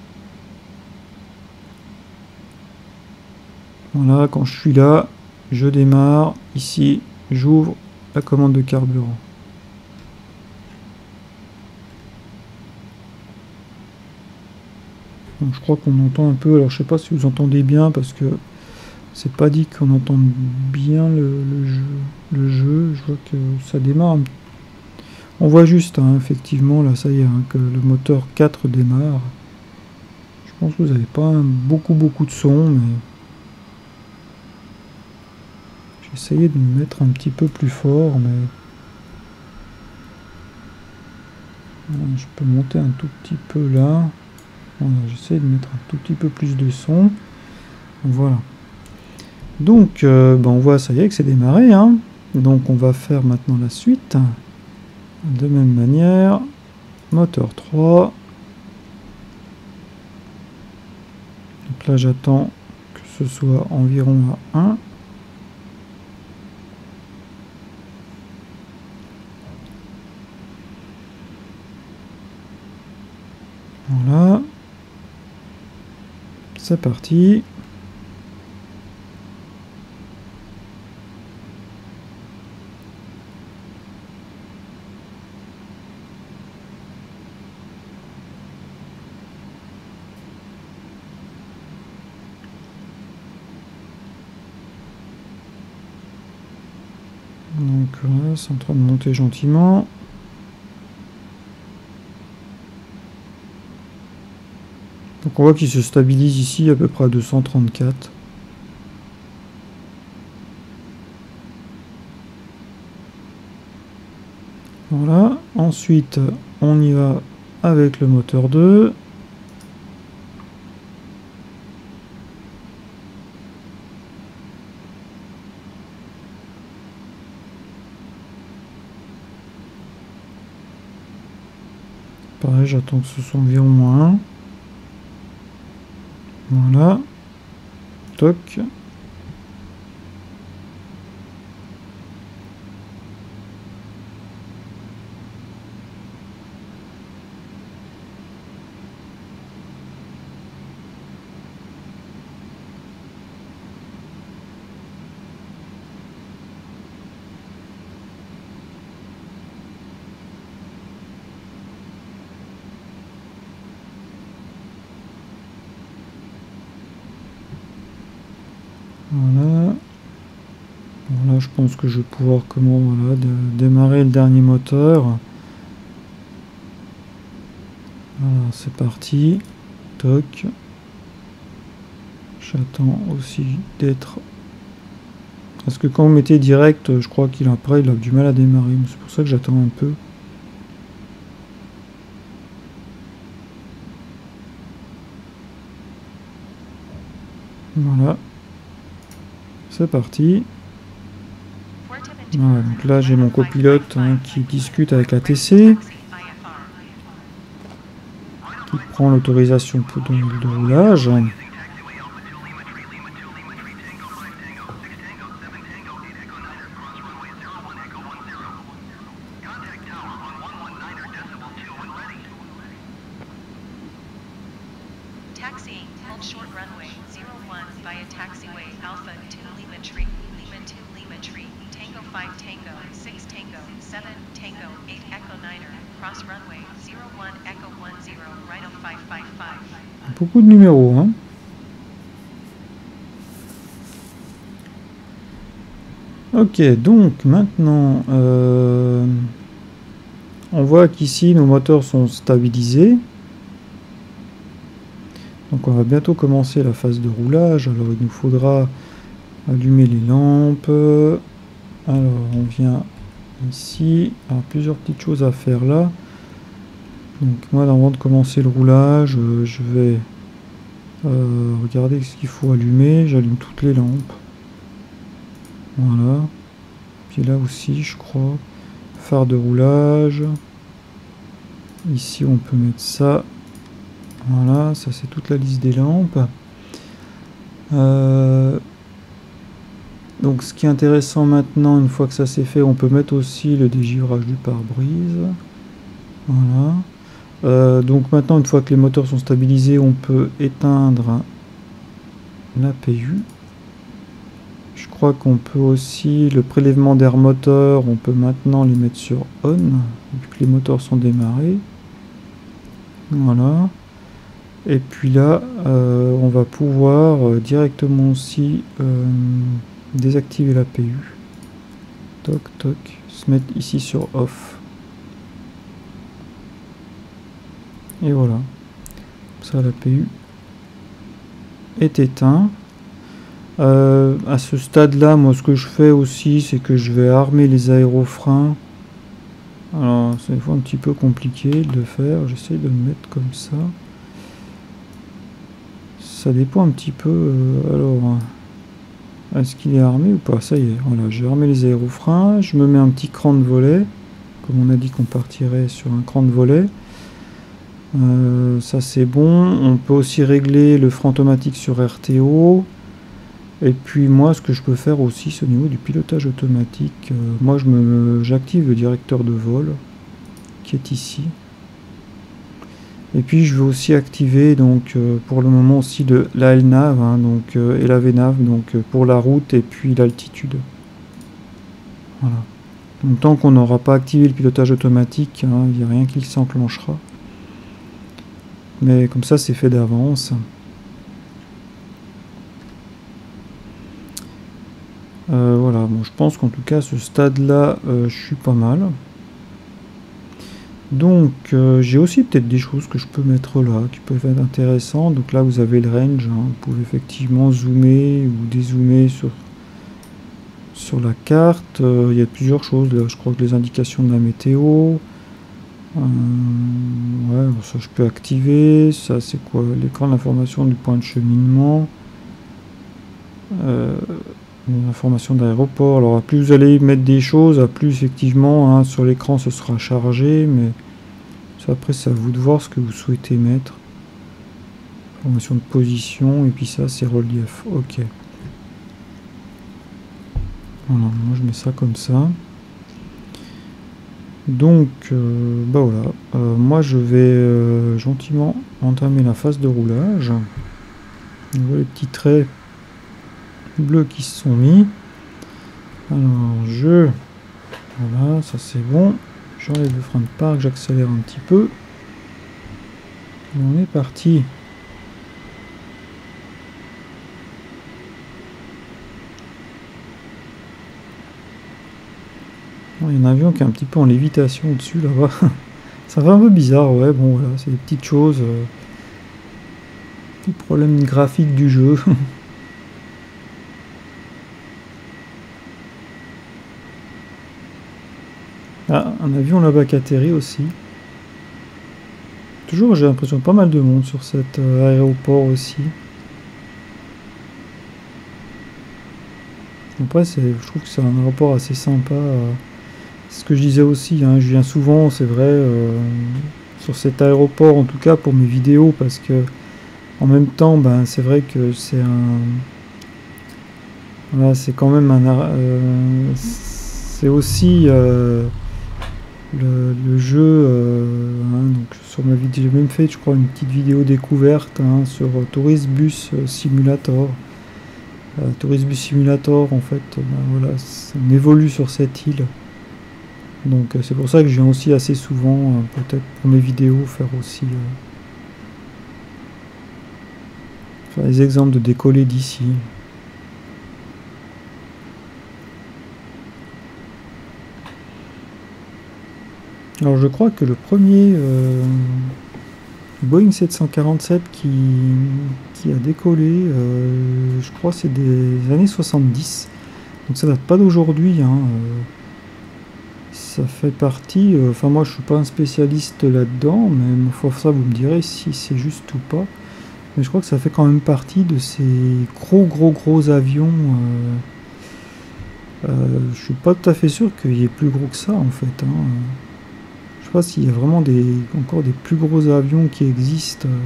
Voilà, quand je suis là, je démarre, ici j'ouvre la commande de carburant. Donc, je crois qu'on entend un peu, alors je sais pas si vous entendez bien parce que c'est pas dit qu'on entende bien le, le, jeu, le jeu. Je vois que ça démarre. On voit juste hein, effectivement là ça y est hein, que le moteur quatre démarre. Je pense que vous n'avez pas un, beaucoup beaucoup de son, mais j'ai essayé de me mettre un petit peu plus fort, mais voilà, je peux monter un tout petit peu là. Voilà, j'essaie de mettre un tout petit peu plus de son. Voilà. Donc, euh, ben on voit, ça y est, que c'est démarré. Hein. Donc, on va faire maintenant la suite. De même manière, moteur trois. Donc là, j'attends que ce soit environ à un. Voilà. C'est parti. Donc là, c'est en train de monter gentiment. Donc on voit qu'il se stabilise ici à peu près à deux cent trente-quatre. Voilà. Ensuite, on y va avec le moteur deux. Pareil, j'attends que ce soit environ un. Voilà. Toc. Voilà. Bon, là, je pense que je vais pouvoir comment, voilà, de, démarrer le dernier moteur. Voilà, c'est parti. Toc. J'attends aussi d'être... Parce que quand vous mettez direct, je crois qu'il après il a du mal à démarrer. C'est pour ça que j'attends un peu. Voilà. C'est parti. Voilà, donc là j'ai mon copilote hein, qui discute avec la T C. Qui prend l'autorisation de, de roulage. Beaucoup de numéros, hein. Ok, donc maintenant, euh, on voit qu'ici nos moteurs sont stabilisés. Donc on va bientôt commencer la phase de roulage. Alors il nous faudra allumer les lampes. Alors on vient ici. Alors plusieurs petites choses à faire là. Donc moi avant de commencer le roulage, euh, je vais euh, regarder ce qu'il faut allumer. J'allume toutes les lampes. Voilà. Puis là aussi je crois. Phare de roulage. Ici on peut mettre ça. Voilà, ça c'est toute la liste des lampes. Euh, donc ce qui est intéressant maintenant, une fois que ça c'est fait, on peut mettre aussi le dégivrage du pare-brise. Voilà. Euh, donc maintenant, une fois que les moteurs sont stabilisés, on peut éteindre l'A P U. Je crois qu'on peut aussi, le prélèvement d'air moteur, on peut maintenant les mettre sur on, vu que les moteurs sont démarrés. Voilà. Et puis là, euh, on va pouvoir euh, directement aussi euh, désactiver l'A P U. Toc, toc. Se mettre ici sur off. Et voilà. Ça, l'A P U est éteint. Euh, à ce stade-là, moi, ce que je fais aussi, c'est que je vais armer les aérofreins. Alors, c'est des fois un petit peu compliqué de le faire. J'essaie de le mettre comme ça. Ça dépend un petit peu. Euh, alors, est-ce qu'il est armé ou pas? Ça y est, voilà, j'ai armé les aérofreins. Je me mets un petit cran de volet. Comme on a dit qu'on partirait sur un cran de volet. Euh, ça c'est bon. On peut aussi régler le frein automatique sur R T O. Et puis moi, ce que je peux faire aussi, c'est au niveau du pilotage automatique. Euh, moi, je me, j'active le directeur de vol qui est ici. Et puis je vais aussi activer donc euh, pour le moment aussi de la L nav hein, donc euh, et la V nav donc euh, pour la route et puis l'altitude. Voilà. Donc tant qu'on n'aura pas activé le pilotage automatique, hein, il n'y a rien qui s'enclenchera. Mais comme ça c'est fait d'avance. Euh, voilà, bon, je pense qu'en tout cas à ce stade-là, euh, je suis pas mal. Donc euh, j'ai aussi peut-être des choses que je peux mettre là, qui peuvent être intéressantes. Donc là vous avez le range, hein. Vous pouvez effectivement zoomer ou dézoomer sur, sur la carte. Euh, il y a plusieurs choses là, je crois que les indications de la météo. Euh, ouais, bon, ça je peux activer. Ça c'est quoi? L'écran d'information du point de cheminement. Euh, L'information d'aéroport. Alors plus vous allez mettre des choses, à plus effectivement hein, sur l'écran ce sera chargé, mais ça, après c'est à vous de voir ce que vous souhaitez mettre. Information de position et puis ça c'est relief. Ok. Voilà, moi je mets ça comme ça. Donc euh, bah voilà, euh, moi je vais euh, gentiment entamer la phase de roulage. On voit les petits traits bleus qui se sont mis. Alors je voilà, ça c'est bon, j'enlève le frein de parc, j'accélère un petit peu et on est parti. Il y a un avion qui est un petit peu en lévitation au-dessus là-bas. Ça fait un peu bizarre, ouais, bon voilà, c'est des petites choses. Euh, petits problèmes graphiques du jeu. Ah, un avion là-bas qui atterrit aussi. Toujours, j'ai l'impression pas mal de monde sur cet euh, aéroport aussi. Après, je trouve que c'est un aéroport assez sympa. Euh, c'est ce que je disais aussi, hein, je viens souvent, c'est vrai, euh, sur cet aéroport, en tout cas pour mes vidéos, parce que en même temps, ben, c'est vrai que c'est un... Voilà, c'est quand même un... Euh, c'est aussi... Euh, Le, le jeu, euh, hein, donc sur ma vidéo, j'ai même fait, je crois, une petite vidéo découverte hein, sur euh, Tourist Bus Simulator. Euh, Tourist Bus Simulator, en fait, ben, voilà, on évolue sur cette île. Donc euh, c'est pour ça que je viens aussi assez souvent, euh, peut-être pour mes vidéos, faire aussi euh, faire des exemples de décoller d'ici. Alors je crois que le premier euh, Boeing sept cent quarante-sept qui, qui a décollé, euh, je crois c'est des années soixante-dix, donc ça date pas d'aujourd'hui, hein, euh, ça fait partie, euh, enfin moi je suis pas un spécialiste là-dedans, mais pour ça vous me direz si c'est juste ou pas, mais je crois que ça fait quand même partie de ces gros gros gros avions, euh, euh, je suis pas tout à fait sûr qu'il y ait plus gros que ça en fait, hein. Je sais pas s'il y a vraiment des, encore des plus gros avions qui existent. En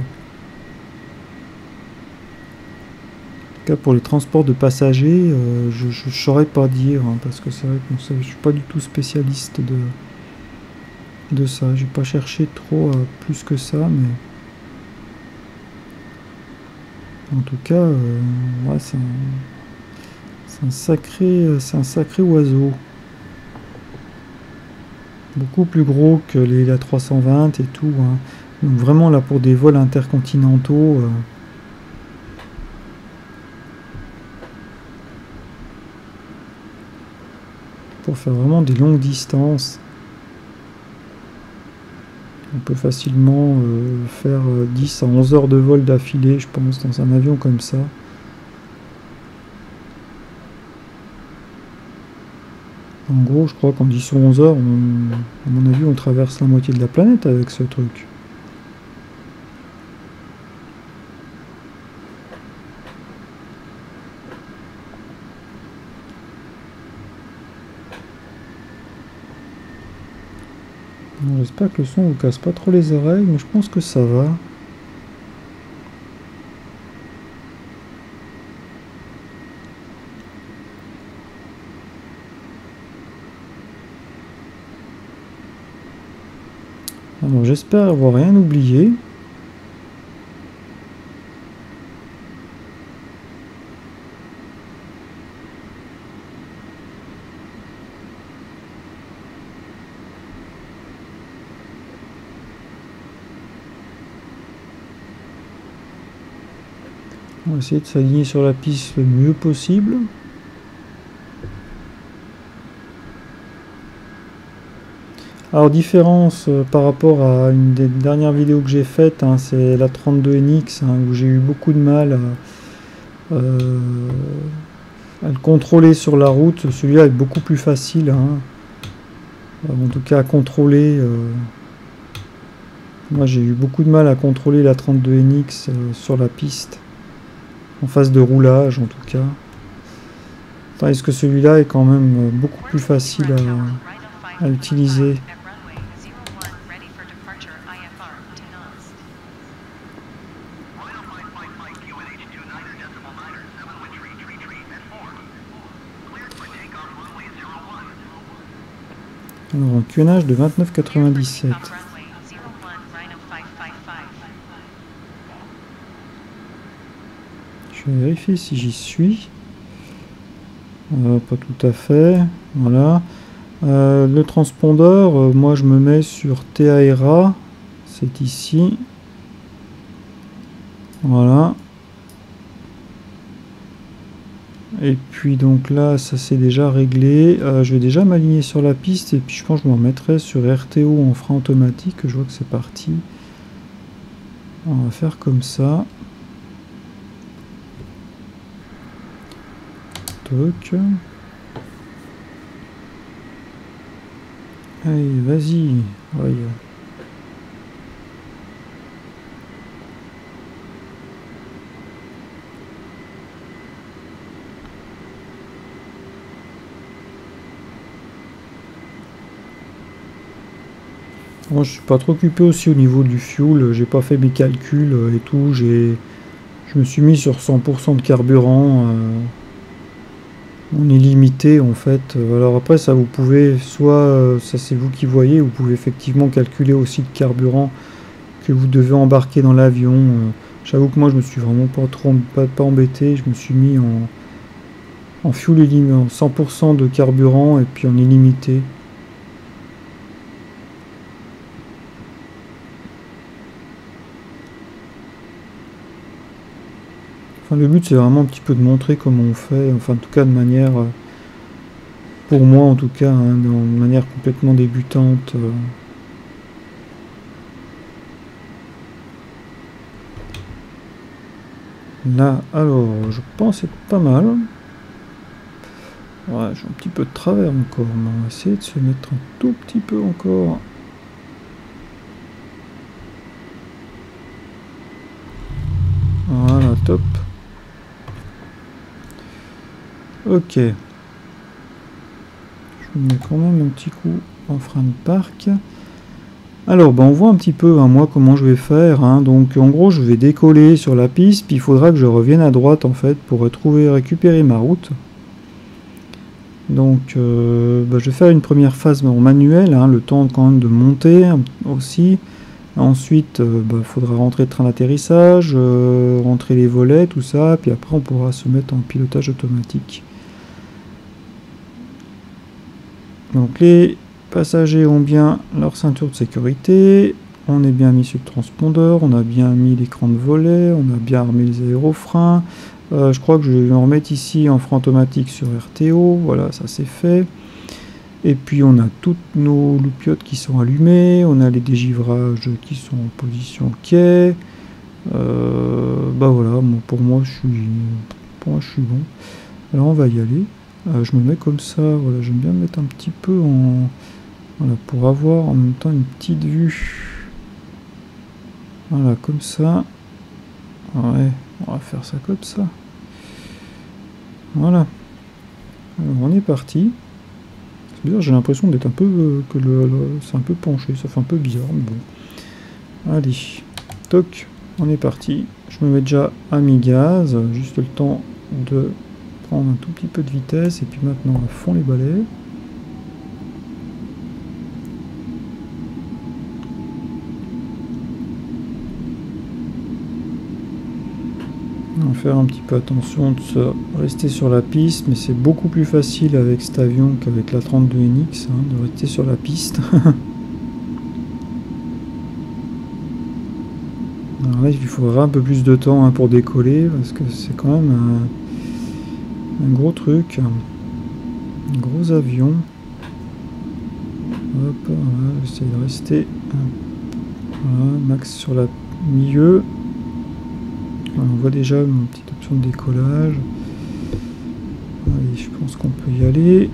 tout cas pour les transports de passagers, euh, je ne saurais pas dire, hein, parce que c'est vrai que je ne suis pas du tout spécialiste de, de ça. J'ai pas cherché trop euh, plus que ça, mais en tout cas, euh, ouais, c'est un, un sacré, c'est un sacré oiseau. Beaucoup plus gros que les A trois cent vingt et tout, hein. Donc vraiment là pour des vols intercontinentaux, euh, pour faire vraiment des longues distances, on peut facilement euh, faire dix à onze heures de vol d'affilée, je pense, dans un avion comme ça. En gros, je crois qu'en dix ou onze heures, on, à mon avis, on traverse la moitié de la planète avec ce truc. J'espère que le son vous casse pas trop les oreilles, mais je pense que ça va. Alors j'espère avoir rien oublié. On va essayer de s'aligner sur la piste le mieux possible. Alors différence euh, par rapport à une des dernières vidéos que j'ai faites, hein, c'est la trente-deux N X, hein, où j'ai eu beaucoup de mal à, euh, à le contrôler sur la route. Celui-là est beaucoup plus facile, hein, en tout cas à contrôler. Euh, moi j'ai eu beaucoup de mal à contrôler la trente-deux N X euh, sur la piste, en phase de roulage en tout cas. Tandis que celui-là est quand même beaucoup plus facile à, à utiliser. Alors, un Q N H de vingt-neuf virgule quatre-vingt-dix-sept. Je vais vérifier si j'y suis. Euh, pas tout à fait. Voilà. Euh, le transpondeur, euh, moi je me mets sur T A R A. C'est ici. Voilà. Et puis donc là, ça c'est déjà réglé. Euh, je vais déjà m'aligner sur la piste et puis je pense que je me remettrai sur R T O en frein automatique. Je vois que c'est parti. On va faire comme ça. Toc. Allez, vas-y. Ouais. Moi, je suis pas trop occupé aussi au niveau du fuel. J'ai pas fait mes calculs et tout. J'ai, je me suis mis sur cent pour cent de carburant. Euh, on est limité en fait. Alors après, ça vous pouvez, soit ça c'est vous qui voyez, vous pouvez effectivement calculer aussi le carburant que vous devez embarquer dans l'avion. Euh, J'avoue que moi, je me suis vraiment pas trop pas, pas embêté. Je me suis mis en en fuel illimité, en cent pour cent de carburant et puis on est limité. Enfin, le but c'est vraiment un petit peu de montrer comment on fait, enfin en tout cas de manière, pour moi en tout cas, hein, de manière complètement débutante. Euh. Là, alors, je pense être pas mal. Ouais, j'ai un petit peu de travers encore, mais on va essayer de se mettre un tout petit peu encore. Voilà, top. Ok. Je mets quand même un petit coup en frein de parc. Alors, ben, on voit un petit peu, hein, moi, comment je vais faire. Hein. Donc, en gros, je vais décoller sur la piste, puis il faudra que je revienne à droite, en fait, pour retrouver, récupérer ma route. Donc, euh, ben, je vais faire une première phase en manuel, hein, le temps quand même de monter aussi. Ensuite, il euh, ben, faudra rentrer le train d'atterrissage, euh, rentrer les volets, tout ça, puis après, on pourra se mettre en pilotage automatique. Donc, les passagers ont bien leur ceinture de sécurité, on est bien mis sur le transpondeur, on a bien mis l'écran de volet, on a bien armé les aérofreins. Euh, je crois que je vais me remettre ici en frein automatique sur R T O, voilà, ça c'est fait. Et puis on a toutes nos loupiottes qui sont allumées, on a les dégivrages qui sont en position quai. Euh, bah voilà, bon, pour moi je suis, pour moi je suis bon. Alors on va y aller. Euh, je me mets comme ça, voilà, j'aime bien me mettre un petit peu en, voilà, pour avoir en même temps une petite vue. Voilà, comme ça. Ouais, on va faire ça comme ça. Voilà. Alors on est parti. C'est bizarre, j'ai l'impression d'être un peu euh, que le, le c'est un peu penché, ça fait un peu bizarre, mais bon. Allez, toc, on est parti. Je me mets déjà à mi-gaz, juste le temps de prendre un tout petit peu de vitesse et puis maintenant à fond les balais. On va faire un petit peu attention de se rester sur la piste, mais c'est beaucoup plus facile avec cet avion qu'avec la trente-deux N X, hein, de rester sur la piste. Alors là, il faudra un peu plus de temps, hein, pour décoller, parce que c'est quand même un, un gros truc, un gros avion. Hop, voilà, j'essaie de rester, voilà, max sur la milieu. Alors, on voit déjà une petite option de décollage. Allez, je pense qu'on peut y aller.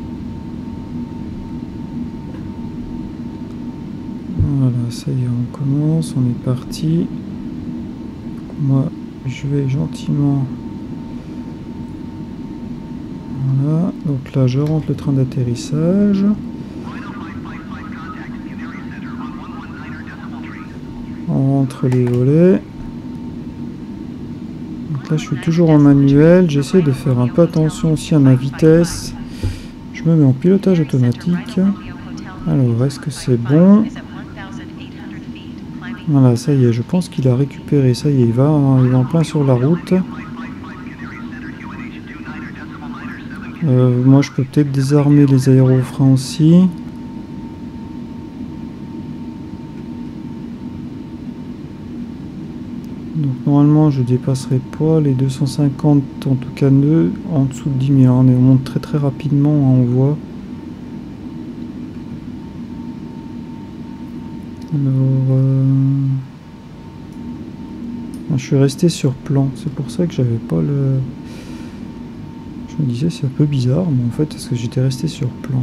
Voilà, ça y est, on commence, on est parti. Moi, je vais gentiment. Voilà, donc là, je rentre le train d'atterrissage. On rentre les volets. Là, je suis toujours en manuel, j'essaie de faire un peu attention aussi à ma vitesse. Je me mets en pilotage automatique. Alors, est-ce que c'est bon? Voilà, ça y est, je pense qu'il a récupéré. Ça y est, il va, il va en plein sur la route. Euh, moi, je peux peut-être désarmer les aérofreins aussi. Donc normalement je dépasserai pas les deux cent cinquante en tout cas nœuds en dessous de dix mille. On, est, on monte très très rapidement, hein, on voit. Alors euh... je suis resté sur plan, c'est pour ça que j'avais pas le... Je me disais c'est un peu bizarre, mais en fait parce que j'étais resté sur plan.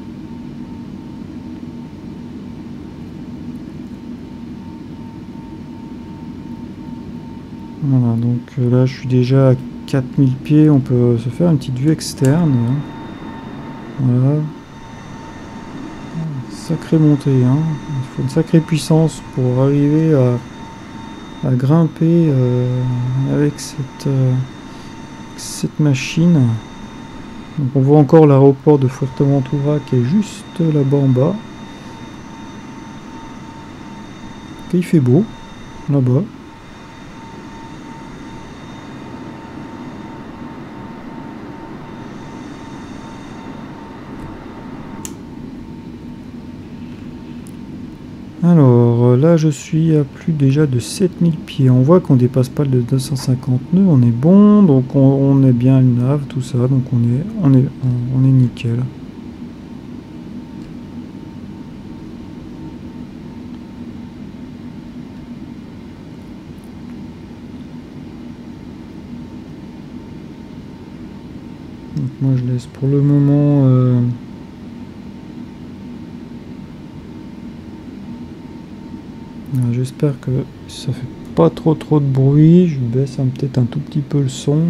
Voilà, donc euh, là je suis déjà à quatre mille pieds, on peut se faire une petite vue externe. Hein. Voilà. Sacrée montée, hein. Il faut une sacrée puissance pour arriver à, à grimper euh, avec cette, euh, cette machine. Donc on voit encore l'aéroport de Fuerteventura qui est juste là-bas en bas. Il fait beau, là-bas. Alors là je suis à plus déjà de sept mille pieds, on voit qu'on dépasse pas le deux cent cinquante nœuds, on est bon, donc on, on est bien le nav, tout ça, donc on est, on est, on est nickel. Donc moi je laisse pour le moment... Euh J'espère que ça fait pas trop trop de bruit. Je baisse peut-être un tout petit peu le son.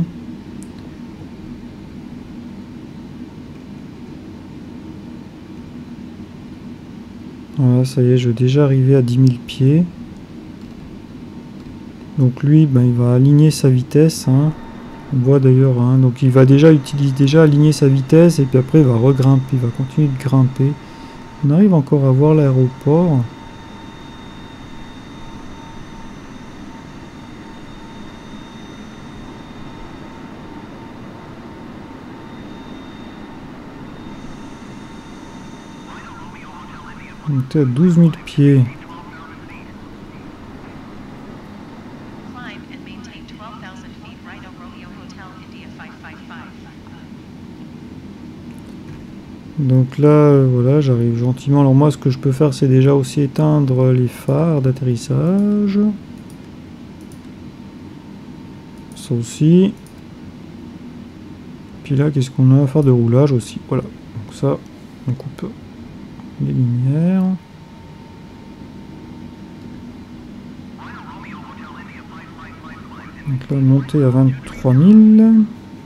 Voilà, ça y est, je vais déjà arriver à dix mille pieds. Donc lui, ben, il va aligner sa vitesse. Hein. On voit d'ailleurs, hein, donc il va déjà utiliser déjà aligner sa vitesse et puis après il va regrimper, il va continuer de grimper. On arrive encore à voir l'aéroport. On était à douze mille pieds. Donc là, euh, voilà, j'arrive gentiment. Alors moi, ce que je peux faire, c'est déjà aussi éteindre les phares d'atterrissage. Ça aussi. Puis là, qu'est-ce qu'on a à faire de roulage aussi. Voilà. Donc ça, on coupe les lumières. Donc là, monter à vingt-trois mille.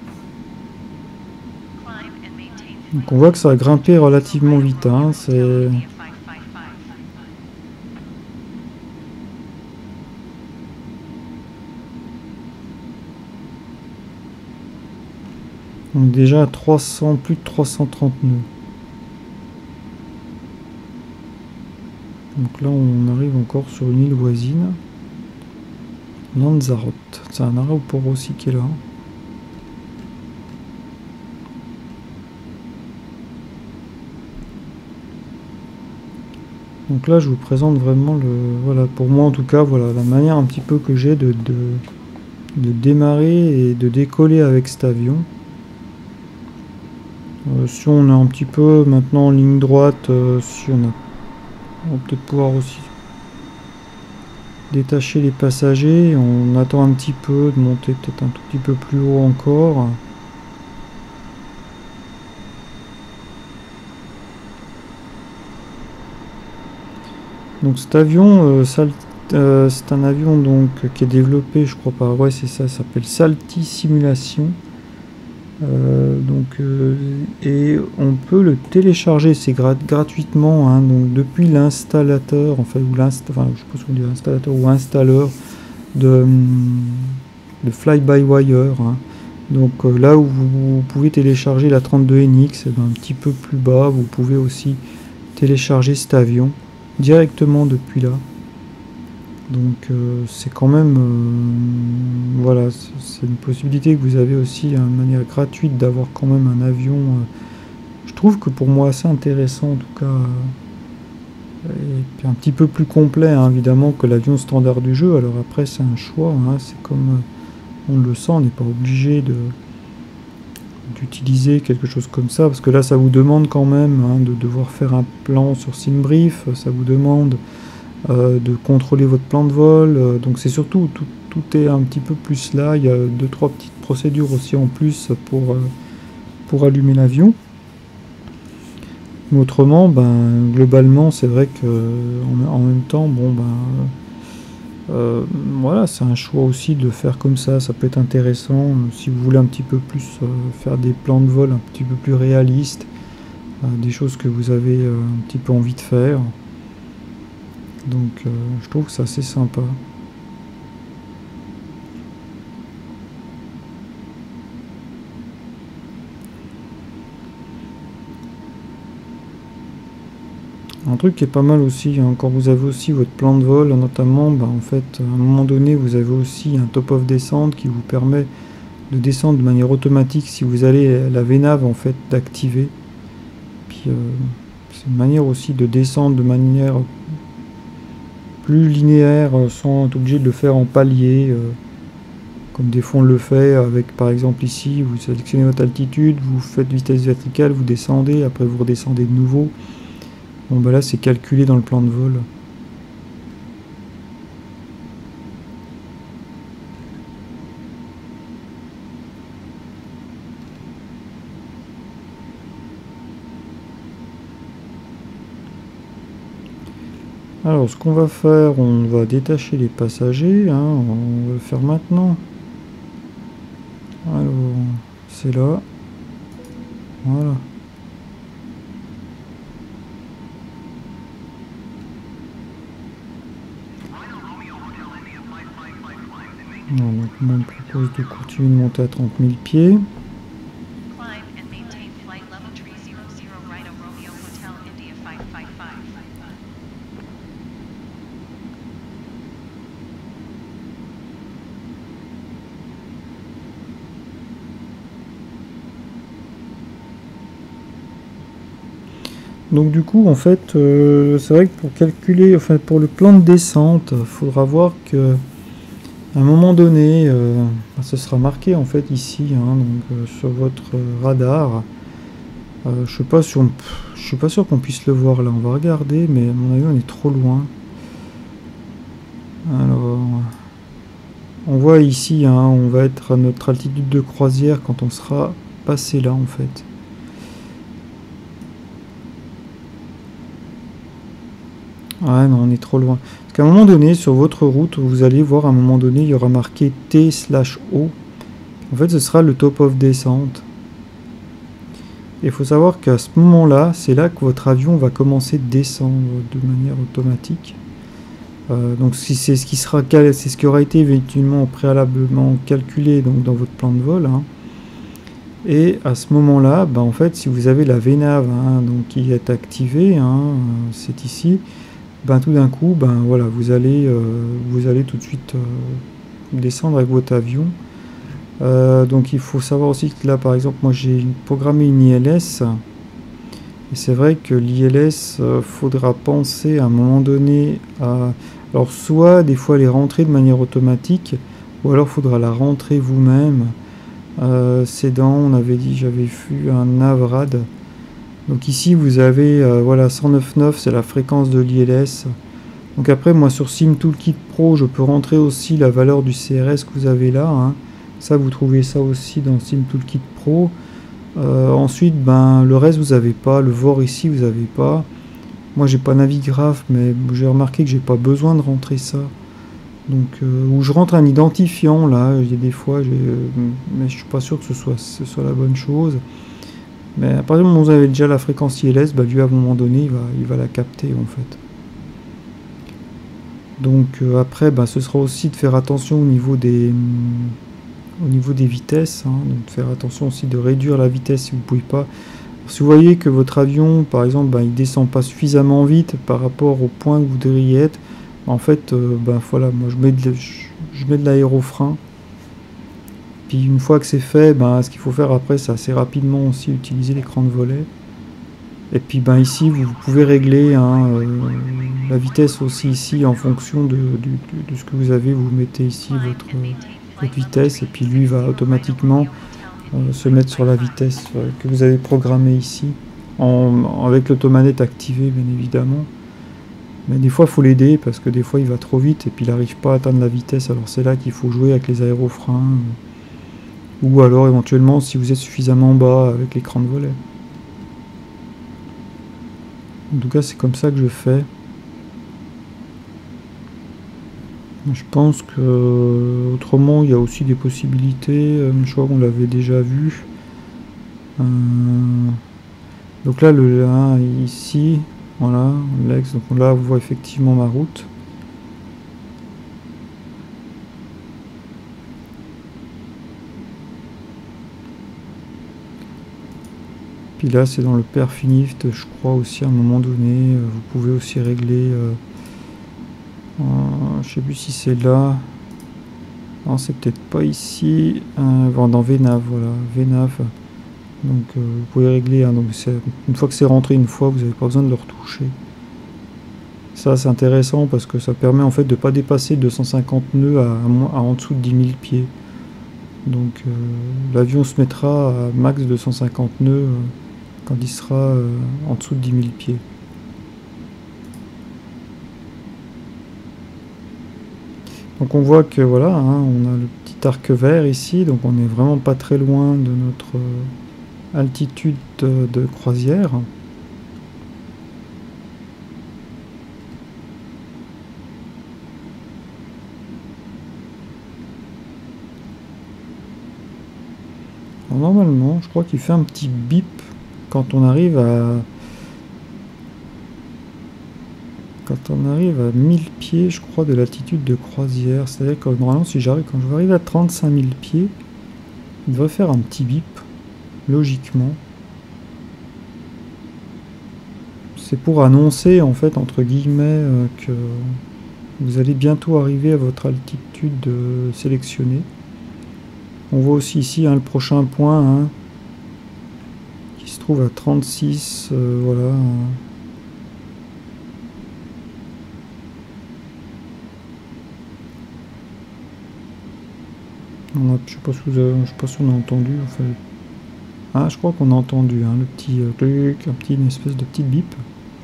Donc on voit que ça a grimpé relativement vite. Hein, c'est... Donc déjà à trois cents, plus de trois cent trente nœuds. Donc là on arrive encore sur une île voisine. Lanzarote. C'est un aéroport aussi qui est là. Donc là je vous présente vraiment le... Voilà, pour moi en tout cas, voilà la manière un petit peu que j'ai de, de, de démarrer et de décoller avec cet avion. Euh, si on est un petit peu maintenant en ligne droite, euh, si on a... On va peut-être pouvoir aussi détacher les passagers. On attend un petit peu de monter peut-être un tout petit peu plus haut encore. Donc cet avion, euh, euh, c'est un avion donc qui est développé, je crois pas, ouais c'est ça, ça s'appelle Salty Simulation. Euh, donc euh, et on peut le télécharger, c'est grat gratuitement, hein, donc depuis l'installateur, enfin ou l'inst, enfin je pense qu'on dit installateur ou installeur de, de Fly-by-Wire. Hein. Donc euh, là où vous, vous pouvez télécharger la trente-deux N X, et ben, un petit peu plus bas, vous pouvez aussi télécharger cet avion directement depuis là. Donc euh, c'est quand même euh, voilà, c'est une possibilité que vous avez aussi, une manière gratuite d'avoir quand même un avion. Euh, je trouve que pour moi assez intéressant en tout cas. Euh, et puis un petit peu plus complet hein, évidemment que l'avion standard du jeu. Alors après c'est un choix, hein, c'est comme on le sent, on n'est pas obligé de d'utiliser quelque chose comme ça, parce que là ça vous demande quand même hein, de devoir faire un plan sur SimBrief, ça vous demande euh, de contrôler votre plan de vol, euh, donc c'est surtout, tout, tout est un petit peu plus là, il y a deux trois petites procédures aussi en plus pour, euh, pour allumer l'avion. Mais autrement, ben, globalement c'est vrai que en, en même temps, bon ben Euh, voilà, c'est un choix aussi de le faire comme ça, ça peut être intéressant euh, si vous voulez un petit peu plus euh, faire des plans de vol un petit peu plus réalistes, euh, des choses que vous avez euh, un petit peu envie de faire. Donc euh, je trouve que c'est assez sympa. Un truc qui est pas mal aussi, hein, quand vous avez aussi votre plan de vol, notamment, bah, en fait, à un moment donné, vous avez aussi un top-off descente qui vous permet de descendre de manière automatique si vous allez à la V NAV en fait d'activer. Puis euh, c'est une manière aussi de descendre de manière plus linéaire sans être obligé de le faire en palier. Euh, comme des fois on le fait avec par exemple ici, vous sélectionnez votre altitude, vous faites vitesse verticale, vous descendez, après vous redescendez de nouveau. Bon bah là c'est calculé dans le plan de vol. Alors ce qu'on va faire, on va détacher les passagers, hein, on va le faire maintenant. Alors c'est là. Voilà. Non, donc moi, on me propose de continuer de monter à trente mille pieds. Donc du coup, en fait, euh, c'est vrai que pour calculer, enfin pour le plan de descente, il faudra voir que à un moment donné, euh, ce sera marqué en fait ici, hein, donc euh, sur votre radar. Euh, je sais pas si on, je suis pas sûr qu'on puisse le voir là. On va regarder, mais à mon avis, on est trop loin. Alors, on voit ici, hein, on va être à notre altitude de croisière quand on sera passé là en fait. Ouais, non, on est trop loin. Parce qu'à un moment donné, sur votre route, vous allez voir, à un moment donné, il y aura marqué T slash O. En fait, ce sera le top of descente. Et il faut savoir qu'à ce moment-là, c'est là que votre avion va commencer de descendre de manière automatique. Euh, donc, si c'est ce qui sera, c'est ce qui aura été éventuellement préalablement calculé donc dans votre plan de vol. Hein. Et à ce moment-là, bah, en fait, si vous avez la V NAV hein, donc qui est activée, hein, c'est ici. Ben, tout d'un coup, ben, voilà, vous, allez, euh, vous allez tout de suite euh, descendre avec votre avion. Euh, donc il faut savoir aussi que là, par exemple, moi j'ai programmé une I L S. Et c'est vrai que l'I L S, euh, faudra penser à un moment donné à... Alors soit des fois les rentrer de manière automatique, ou alors il faudra la rentrer vous-même. Euh, c'est dans, on avait dit, j'avais vu un Navrad. Donc ici vous avez euh, voilà cent neuf virgule neuf, c'est la fréquence de l'I L S. Donc après moi sur SimToolkit Pro je peux rentrer aussi la valeur du C R S que vous avez là. Hein. Ça vous trouvez ça aussi dans SimToolkit Pro. Euh, ensuite ben le reste vous avez pas, le V O R ici vous avez pas. Moi j'ai pas Navigraph mais j'ai remarqué que j'ai pas besoin de rentrer ça. Donc euh, où je rentre un identifiant là, il y a des fois, euh, mais je suis pas sûr que ce soit, ce soit la bonne chose. Mais à partir du moment où vous avez déjà la fréquence I L S, bah, lui à un moment donné il va, il va la capter en fait. Donc euh, après bah, ce sera aussi de faire attention au niveau des, au niveau des vitesses, hein, donc de faire attention aussi de réduire la vitesse si vous ne pouvez pas. Si vous voyez que votre avion par exemple bah, il descend pas suffisamment vite par rapport au point que vous devriez être, en fait euh, bah, voilà, moi je mets de, je, je mets de l'aérofrein. Puis une fois que c'est fait, ben, ce qu'il faut faire après, c'est assez rapidement aussi utiliser l'écran de volet. Et puis ben, ici, vous pouvez régler hein, euh, la vitesse aussi ici en fonction de, de, de ce que vous avez. Vous mettez ici votre, votre vitesse et puis lui va automatiquement euh, se mettre sur la vitesse euh, que vous avez programmée ici, en, avec l'automanette activée bien évidemment. Mais des fois, il faut l'aider parce que des fois, il va trop vite et puis il n'arrive pas à atteindre la vitesse. Alors c'est là qu'il faut jouer avec les aérofreins. Ou alors éventuellement si vous êtes suffisamment bas avec l'écran de volet. En tout cas, c'est comme ça que je fais. Je pense que autrement, il y a aussi des possibilités. Je crois qu'on l'avait déjà vu. Euh, donc là, le hein, ici, voilà, l'ex. Donc là, vous voyez effectivement ma route. Puis là, c'est dans le Perfinift, je crois aussi à un moment donné. Vous pouvez aussi régler. Euh, euh, je sais plus si c'est là. Non, c'est peut-être pas ici. Euh, dans V Nav, voilà, V Nav. Donc euh, vous pouvez régler. Hein, donc une fois que c'est rentré une fois, vous n'avez pas besoin de le retoucher. Ça, c'est intéressant parce que ça permet en fait de ne pas dépasser deux cent cinquante nœuds à, à, à en dessous de dix mille pieds. Donc euh, l'avion se mettra à max deux cent cinquante nœuds euh, quand il sera euh, en dessous de dix mille pieds. Donc on voit que voilà, hein, on a le petit arc vert ici, donc on n'est vraiment pas très loin de notre euh, altitude de, de croisière. Alors, normalement, je crois qu'il fait un petit bip quand on arrive à quand on arrive à mille pieds, je crois, de l'altitude de croisière. C'est-à-dire que normalement, si j'arrive, quand je vais arriver à trente-cinq mille pieds, il devrait faire un petit bip, logiquement. C'est pour annoncer, en fait, entre guillemets, euh, que vous allez bientôt arriver à votre altitude euh, sélectionnée. On voit aussi ici hein, le prochain point, hein, qui se trouve à trente-six, euh, voilà. Hein. On a, je sais pas si vous avez, je sais pas si on a entendu. Enfin, ah, je crois qu'on a entendu hein, le petit euh, truc, un petit, une espèce de petite bip.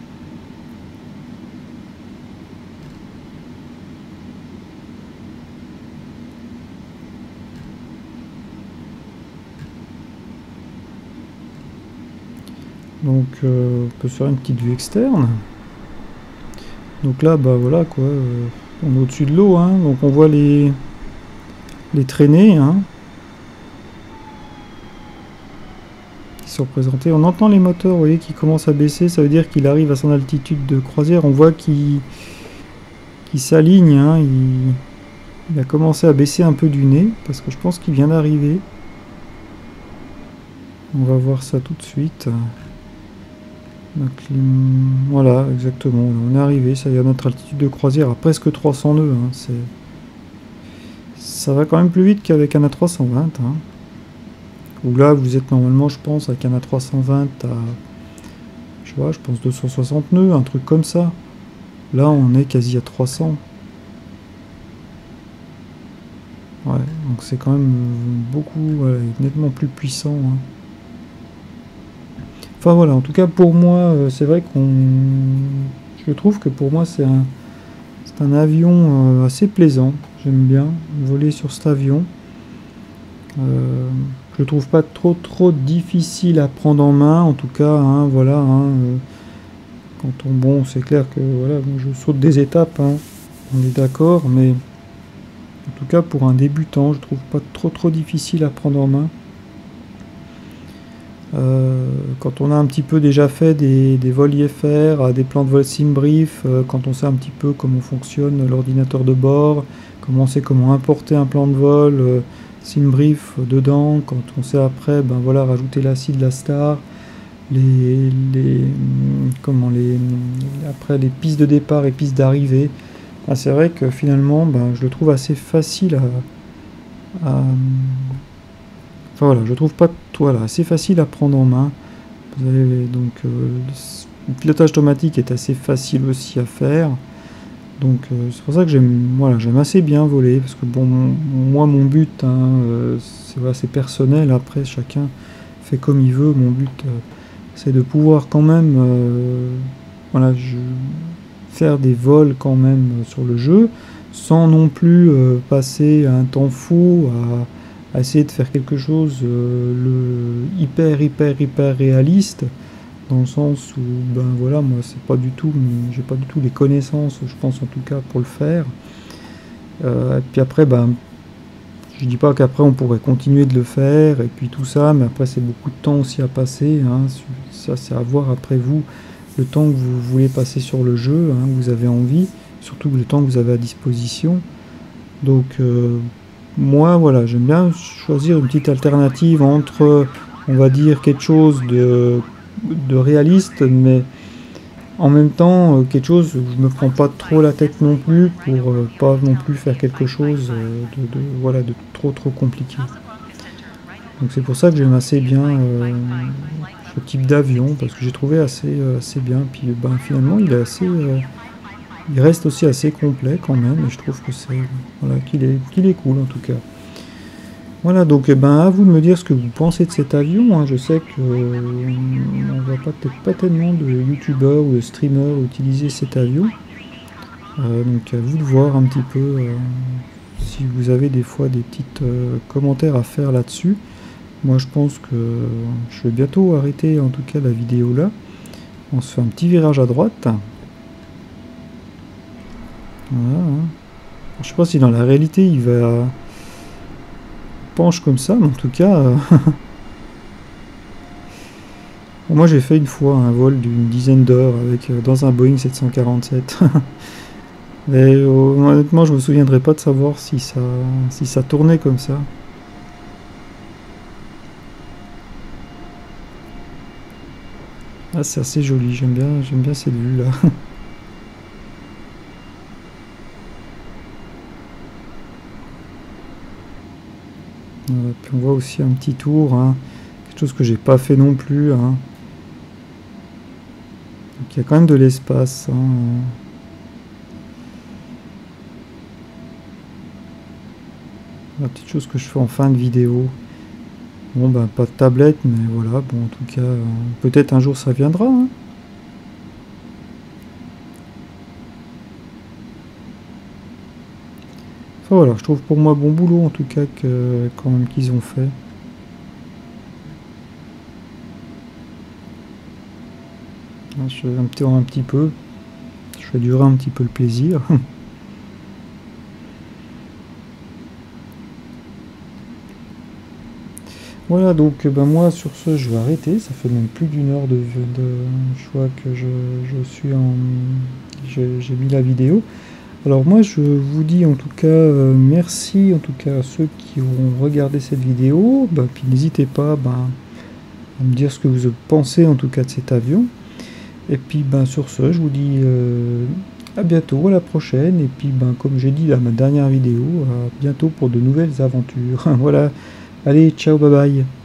Donc, euh, on peut faire une petite vue externe. Donc là, bah voilà quoi, euh, on est au-dessus de l'eau, hein, donc on voit les les traînées, hein, qui sont représentées. On entend les moteurs, vous voyez, qui commencent à baisser. Ça veut dire qu'il arrive à son altitude de croisière. On voit qu'il qu'il s'aligne. Hein, il, il a commencé à baisser un peu du nez parce que je pense qu'il vient d'arriver. On va voir ça tout de suite. Donc, voilà, exactement. On est arrivé. Ça y est, à notre altitude de croisière à presque trois cents nœuds. Hein, c'est Ça va quand même plus vite qu'avec un A trois cent vingt. Hein. Où là, vous êtes normalement, je pense, avec un A trois cent vingt à, je vois, je pense deux cent soixante nœuds, un truc comme ça. Là, on est quasi à trois cents. Ouais, donc c'est quand même beaucoup, ouais, nettement plus puissant. Hein. Enfin voilà, en tout cas pour moi, c'est vrai qu'on, je trouve que pour moi c'est un, c'est un avion assez plaisant. J'aime bien voler sur cet avion. Euh, je le trouve pas trop trop difficile à prendre en main, en tout cas. Hein, voilà. Hein, euh, quand on bon, c'est clair que voilà, bon, je saute des étapes. Hein, on est d'accord, mais en tout cas pour un débutant, je trouve pas trop trop difficile à prendre en main. Euh, quand on a un petit peu déjà fait des, des vols I F R, des plans de vol SimBrief, euh, quand on sait un petit peu comment fonctionne l'ordinateur de bord, comment on sait comment importer un plan de vol, euh, SimBrief dedans, quand on sait après, ben voilà, rajouter la C I D, la star, les, les, comment les, après les pistes de départ et pistes d'arrivée, ben c'est vrai que finalement, ben, je le trouve assez facile à, à Enfin, voilà, je trouve pas voilà, assez facile à prendre en main Vous avez donc euh, le pilotage automatique est assez facile aussi à faire. Donc euh, c'est pour ça que j'aime voilà, j'aime assez bien voler, parce que bon, mon, moi mon but, hein, euh, c'est voilà, personnel, après chacun fait comme il veut. Mon but euh, c'est de pouvoir quand même euh, voilà, je, faire des vols quand même sur le jeu, sans non plus euh, passer un temps fou à, à essayer de faire quelque chose euh, le hyper hyper hyper réaliste. Dans le sens où, ben voilà, moi c'est pas du tout, j'ai pas du tout les connaissances, je pense en tout cas, pour le faire. Euh, et puis après, ben, je dis pas qu'après on pourrait continuer de le faire, et puis tout ça, mais après c'est beaucoup de temps aussi à passer, hein. Ça c'est à voir après vous, le temps que vous voulez passer sur le jeu, hein, vous avez envie, surtout le temps que vous avez à disposition. Donc euh, moi voilà, j'aime bien choisir une petite alternative entre, on va dire, quelque chose de de réaliste, mais en même temps euh, quelque chose où je me prends pas trop la tête non plus, pour euh, pas non plus faire quelque chose euh, de, de voilà de trop trop compliqué. Donc c'est pour ça que j'aime assez bien euh, ce type d'avion, parce que j'ai trouvé assez euh, assez bien. Puis ben finalement il est assez euh, il reste aussi assez complet quand même, et je trouve que c'est voilà qu'il est qu'il est cool en tout cas. Voilà, donc eh ben, à vous de me dire ce que vous pensez de cet avion, hein. Je sais que euh, on voit pas, peut-être pas tellement de youtubeurs ou de streamers utiliser cet avion. Euh, donc à vous de voir un petit peu euh, si vous avez des fois des petits euh, commentaires à faire là-dessus. Moi je pense que je vais bientôt arrêter en tout cas la vidéo là. On se fait un petit virage à droite. Voilà, hein. Je sais pas si dans la réalité il va... penche comme ça, mais en tout cas euh... bon, moi j'ai fait une fois un vol d'une dizaine d'heures avec euh, dans un Boeing sept cent quarante-sept. Mais euh, honnêtement je me souviendrai pas de savoir si ça si ça tournait comme ça. Ah, c'est assez joli, j'aime bien j'aime bien cette vue là. Voilà, puis on voit aussi un petit tour, hein, quelque chose que j'ai pas fait non plus, hein. Donc il y a quand même de l'espace, hein. La petite chose que je fais en fin de vidéo. Bon ben pas de tablette, mais voilà, bon en tout cas euh, peut-être un jour ça viendra, hein. Enfin voilà, je trouve pour moi bon boulot en tout cas que quand même qu'ils ont fait. Je vais un petit, un petit peu, je vais durer un petit peu le plaisir. Voilà, donc ben moi sur ce je vais arrêter, ça fait même plus d'une heure de, de je vois que je, je suis en j'ai mis la vidéo. Alors moi je vous dis en tout cas euh, merci en tout cas à ceux qui ont regardé cette vidéo, ben, puis n'hésitez pas ben, à me dire ce que vous pensez en tout cas de cet avion. Et puis ben sur ce je vous dis euh, à bientôt, à la prochaine, et puis ben comme j'ai dit dans ma dernière vidéo, à bientôt pour de nouvelles aventures. Voilà. Allez, ciao, bye bye.